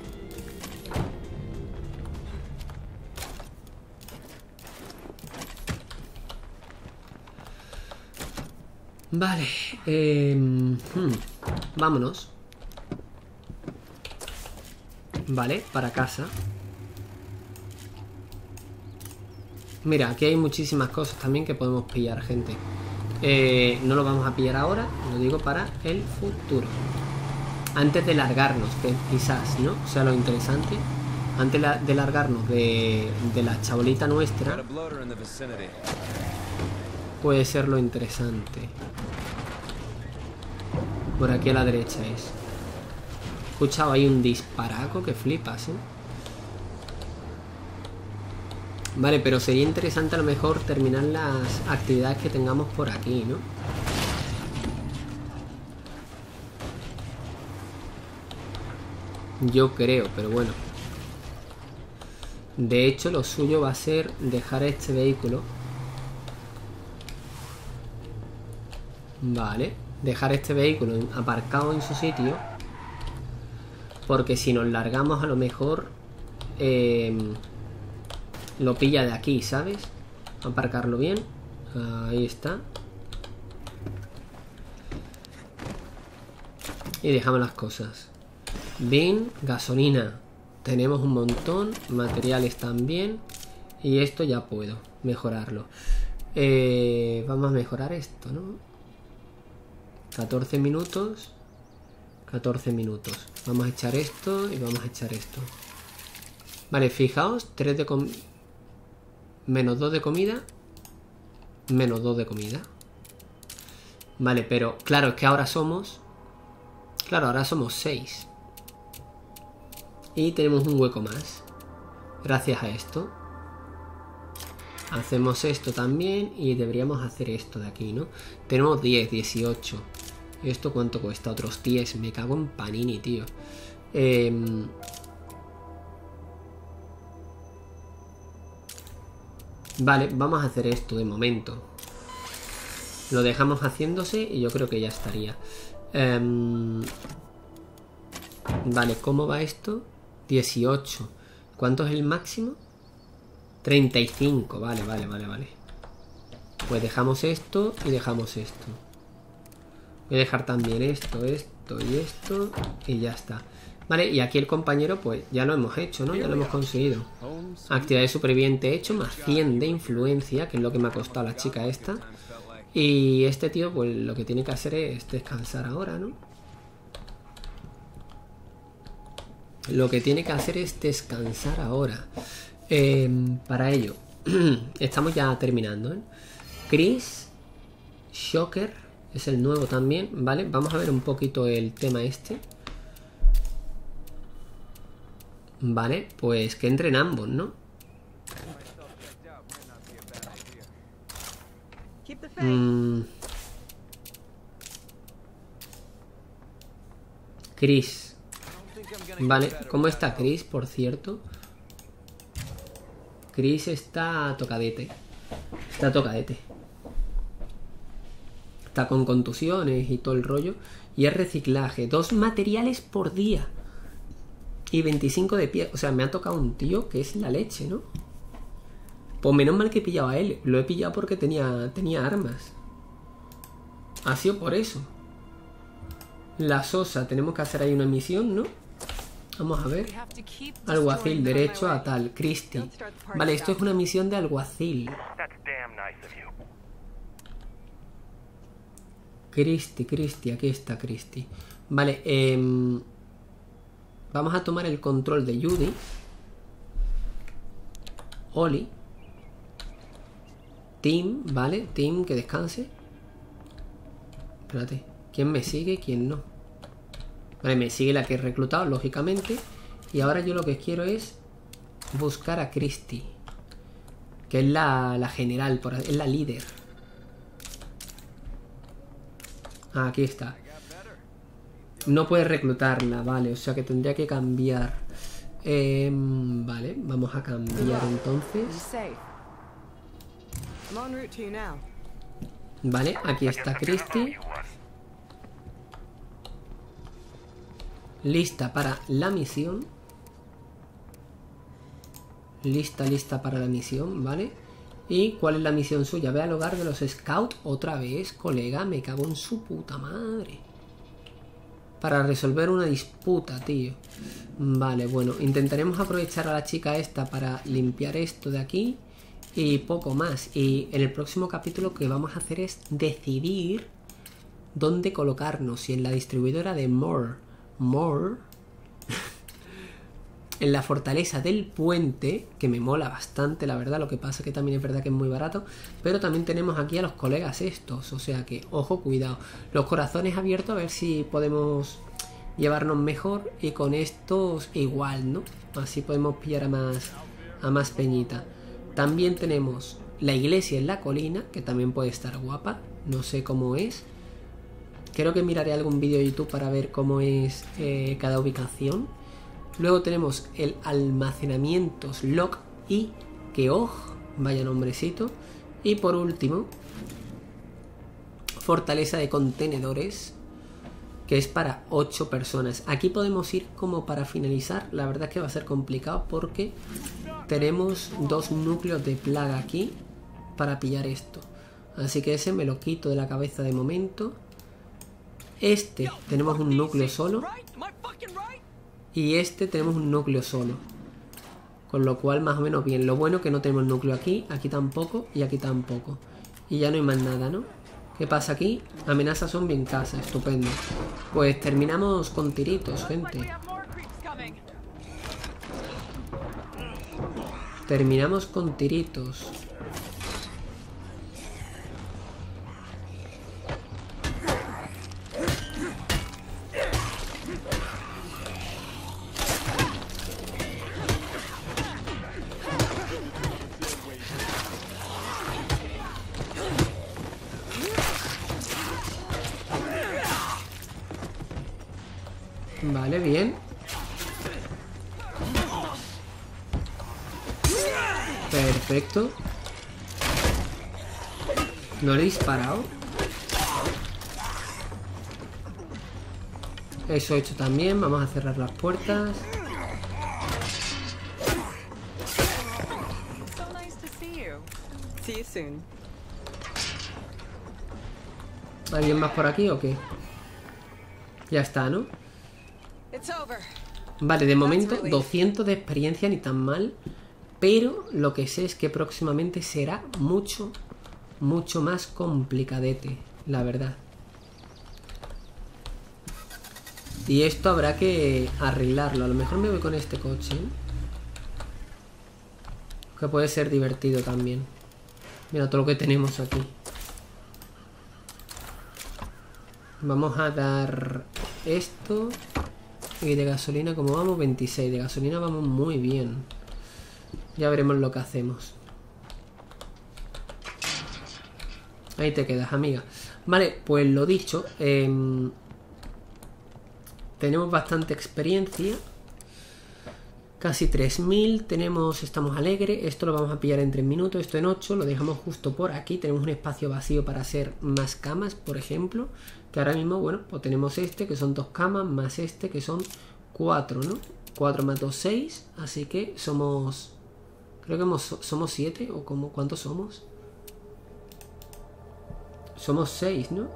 Vale, vámonos. Vale, para casa. Mira, aquí hay muchísimas cosas también que podemos pillar, gente. No lo vamos a pillar ahora, lo digo para el futuro. Antes de largarnos, que quizás, ¿no? O sea, lo interesante. Antes de largarnos de la chabolita nuestra, puede ser lo interesante. Por aquí a la derecha es. He escuchado ahí un disparaco que flipas, ¿eh? Vale, pero sería interesante a lo mejor terminar las actividades que tengamos por aquí, ¿no? Yo creo, pero bueno. De hecho, lo suyo va a ser dejar este vehículo. Vale. Dejar este vehículo aparcado en su sitio. Porque si nos largamos a lo mejor lo pilla de aquí, ¿sabes? Aparcarlo bien. Ahí está. Y dejamos las cosas. Bin, gasolina. Tenemos un montón. Materiales también. Y esto ya puedo mejorarlo. Vamos a mejorar esto, ¿no? 14 minutos. 14 minutos. Vamos a echar esto y vamos a echar esto. Vale, fijaos. 3 de menos 2 de comida. Menos 2 de comida. Vale, pero claro, es que ahora somos... Claro, ahora somos 6. Y tenemos un hueco más. Gracias a esto. Hacemos esto también. Y deberíamos hacer esto de aquí, ¿no? Tenemos 10, 18. ¿Y esto cuánto cuesta? Otros 10. Me cago en panini, tío. Vale, vamos a hacer esto de momento. Lo dejamos haciéndose y yo creo que ya estaría. Vale, ¿cómo va esto? 18. ¿Cuánto es el máximo? 35. Vale, vale, vale, vale. Pues dejamos esto y dejamos esto. Voy a dejar también esto, esto y esto. Y ya está. Vale, y aquí el compañero pues ya lo hemos hecho, ¿no? Ya lo hemos conseguido. Actividad de superviviente hecho, más 100 de influencia, que es lo que me ha costado la chica esta. Y este tío pues lo que tiene que hacer es descansar ahora, ¿no? Lo que tiene que hacer es descansar ahora. Para ello estamos ya terminando, ¿eh? Chris Shocker es el nuevo también, ¿vale? Vamos a ver un poquito el tema este. Vale, pues que entren ambos, ¿no? Chris. Vale, ¿cómo está Chris, por cierto? Chris está tocadete. Está tocadete. Está con contusiones y todo el rollo. Y es reciclaje. 2 materiales por día. Y 25 de pie. O sea, me ha tocado un tío que es la leche, ¿no? Pues menos mal que he pillado a él. Lo he pillado porque tenía armas. Ha sido por eso. La Sosa. Tenemos que hacer ahí una misión, ¿no? Vamos a ver. Alguacil, derecho a tal. Christie. Vale, esto es una misión de alguacil. Christie, aquí está Christie. Vale, vamos a tomar el control de Judy. Oli. Tim, vale, Tim, que descanse. Espérate, ¿quién me sigue? ¿Quién no? Vale, me sigue la que he reclutado, lógicamente. Y ahora yo lo que quiero es buscar a Christie, que es la general, es la líder. Ah, aquí está. No puedes reclutarla, vale, o sea que tendría que cambiar. Vale, vamos a cambiar entonces. Vale, aquí está Christie. Lista para la misión. Lista para la misión, ¿vale? ¿Y cuál es la misión suya? Ve al hogar de los scouts otra vez, colega. Me cago en su puta madre. Para resolver una disputa, tío. Vale, bueno, intentaremos aprovechar a la chica esta para limpiar esto de aquí. Y poco más. Y en el próximo capítulo lo que vamos a hacer es decidir dónde colocarnos. Si en la distribuidora de Moore en la fortaleza del puente, que me mola bastante, la verdad. Lo que pasa que también es verdad que es muy barato. Pero también tenemos aquí a los colegas estos. O sea que, ojo, cuidado. Los corazones abiertos, a ver si podemos llevarnos mejor. Y con estos igual, ¿no? Así podemos pillar a más peñita. También tenemos la iglesia en la colina, que también puede estar guapa. No sé cómo es. Creo que miraré algún vídeo de YouTube para ver cómo es cada ubicación. Luego tenemos el almacenamiento Lock y Keog, vaya nombrecito. Y por último, fortaleza de contenedores, que es para 8 personas. Aquí podemos ir como para finalizar. La verdad es que va a ser complicado porque tenemos 2 núcleos de plaga aquí para pillar esto. Así que ese me lo quito de la cabeza de momento. Este tenemos un núcleo solo. Y este tenemos un núcleo solo. Con lo cual más o menos bien. Lo bueno que no tenemos núcleo aquí, aquí tampoco y aquí tampoco. Y ya no hay más nada, ¿no? ¿Qué pasa aquí? Amenaza zombie en casa, estupendo. Pues terminamos con tiritos, gente. Terminamos con tiritos. Vale, bien. Perfecto. No le he disparado. Eso he hecho también. Vamos a cerrar las puertas. ¿Alguien más por aquí o qué? Ya está, ¿no? Vale, de momento 200 de experiencia, ni tan mal. Pero lo que sé es que próximamente será mucho más complicadete, la verdad. Y esto habrá que arreglarlo. A lo mejor me voy con este coche, ¿eh? Que puede ser divertido también. Mira todo lo que tenemos aquí. Vamos a dar esto. Y de gasolina, como vamos, 26. De gasolina vamos muy bien. Ya veremos lo que hacemos. Ahí te quedas, amiga. Vale, pues lo dicho. Tenemos bastante experiencia. Casi 3000. Estamos alegres. Esto lo vamos a pillar en 3 minutos. Esto en 8. Lo dejamos justo por aquí. Tenemos un espacio vacío para hacer más camas, por ejemplo. Que ahora mismo, bueno, pues tenemos este, que son 2 camas, más este, que son 4, ¿no? 4 más 2, 6. Así que somos... Creo que somos 7, o como, ¿cuántos somos? Somos 6, ¿no?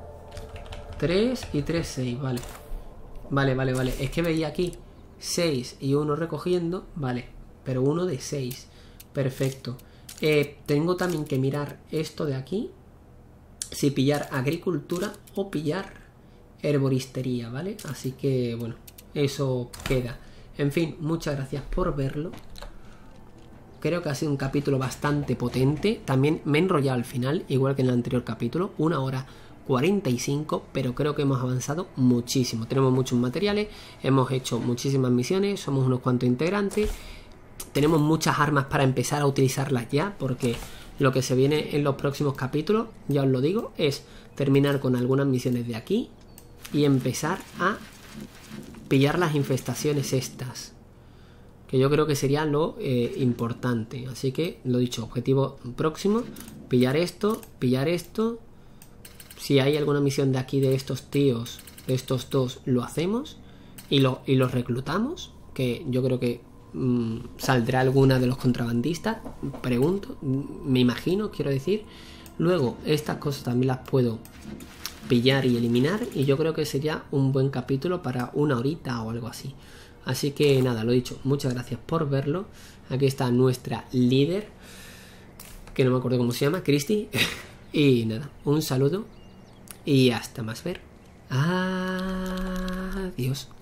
3 y 3, 6, vale. Vale. Es que veía aquí 6 y 1 recogiendo, vale. Pero 1 de 6. Perfecto. Tengo también que mirar esto de aquí. Si pillar agricultura o pillar herboristería, ¿vale? Así que, bueno, eso queda. En fin, muchas gracias por verlo. Creo que ha sido un capítulo bastante potente. También me he enrollado al final, igual que en el anterior capítulo. 1 hora 45, pero creo que hemos avanzado muchísimo. Tenemos muchos materiales, hemos hecho muchísimas misiones, somos unos cuantos integrantes. Tenemos muchas armas para empezar a utilizarlas ya, porque lo que se viene en los próximos capítulos, ya os lo digo, es terminar con algunas misiones de aquí y empezar a pillar las infestaciones estas, que yo creo que sería lo importante. Así que, lo dicho, objetivo próximo, pillar esto. Si hay alguna misión de aquí de estos tíos, de estos dos, lo hacemos y los reclutamos, que yo creo que saldrá alguna de los contrabandistas, pregunto, me imagino, quiero decir. Luego estas cosas también las puedo pillar y eliminar, y yo creo que sería un buen capítulo para una horita o algo así. Así que nada, lo dicho, muchas gracias por verlo. Aquí está nuestra líder, que no me acuerdo cómo se llama, Christy. Y nada, un saludo y hasta más ver. Adiós.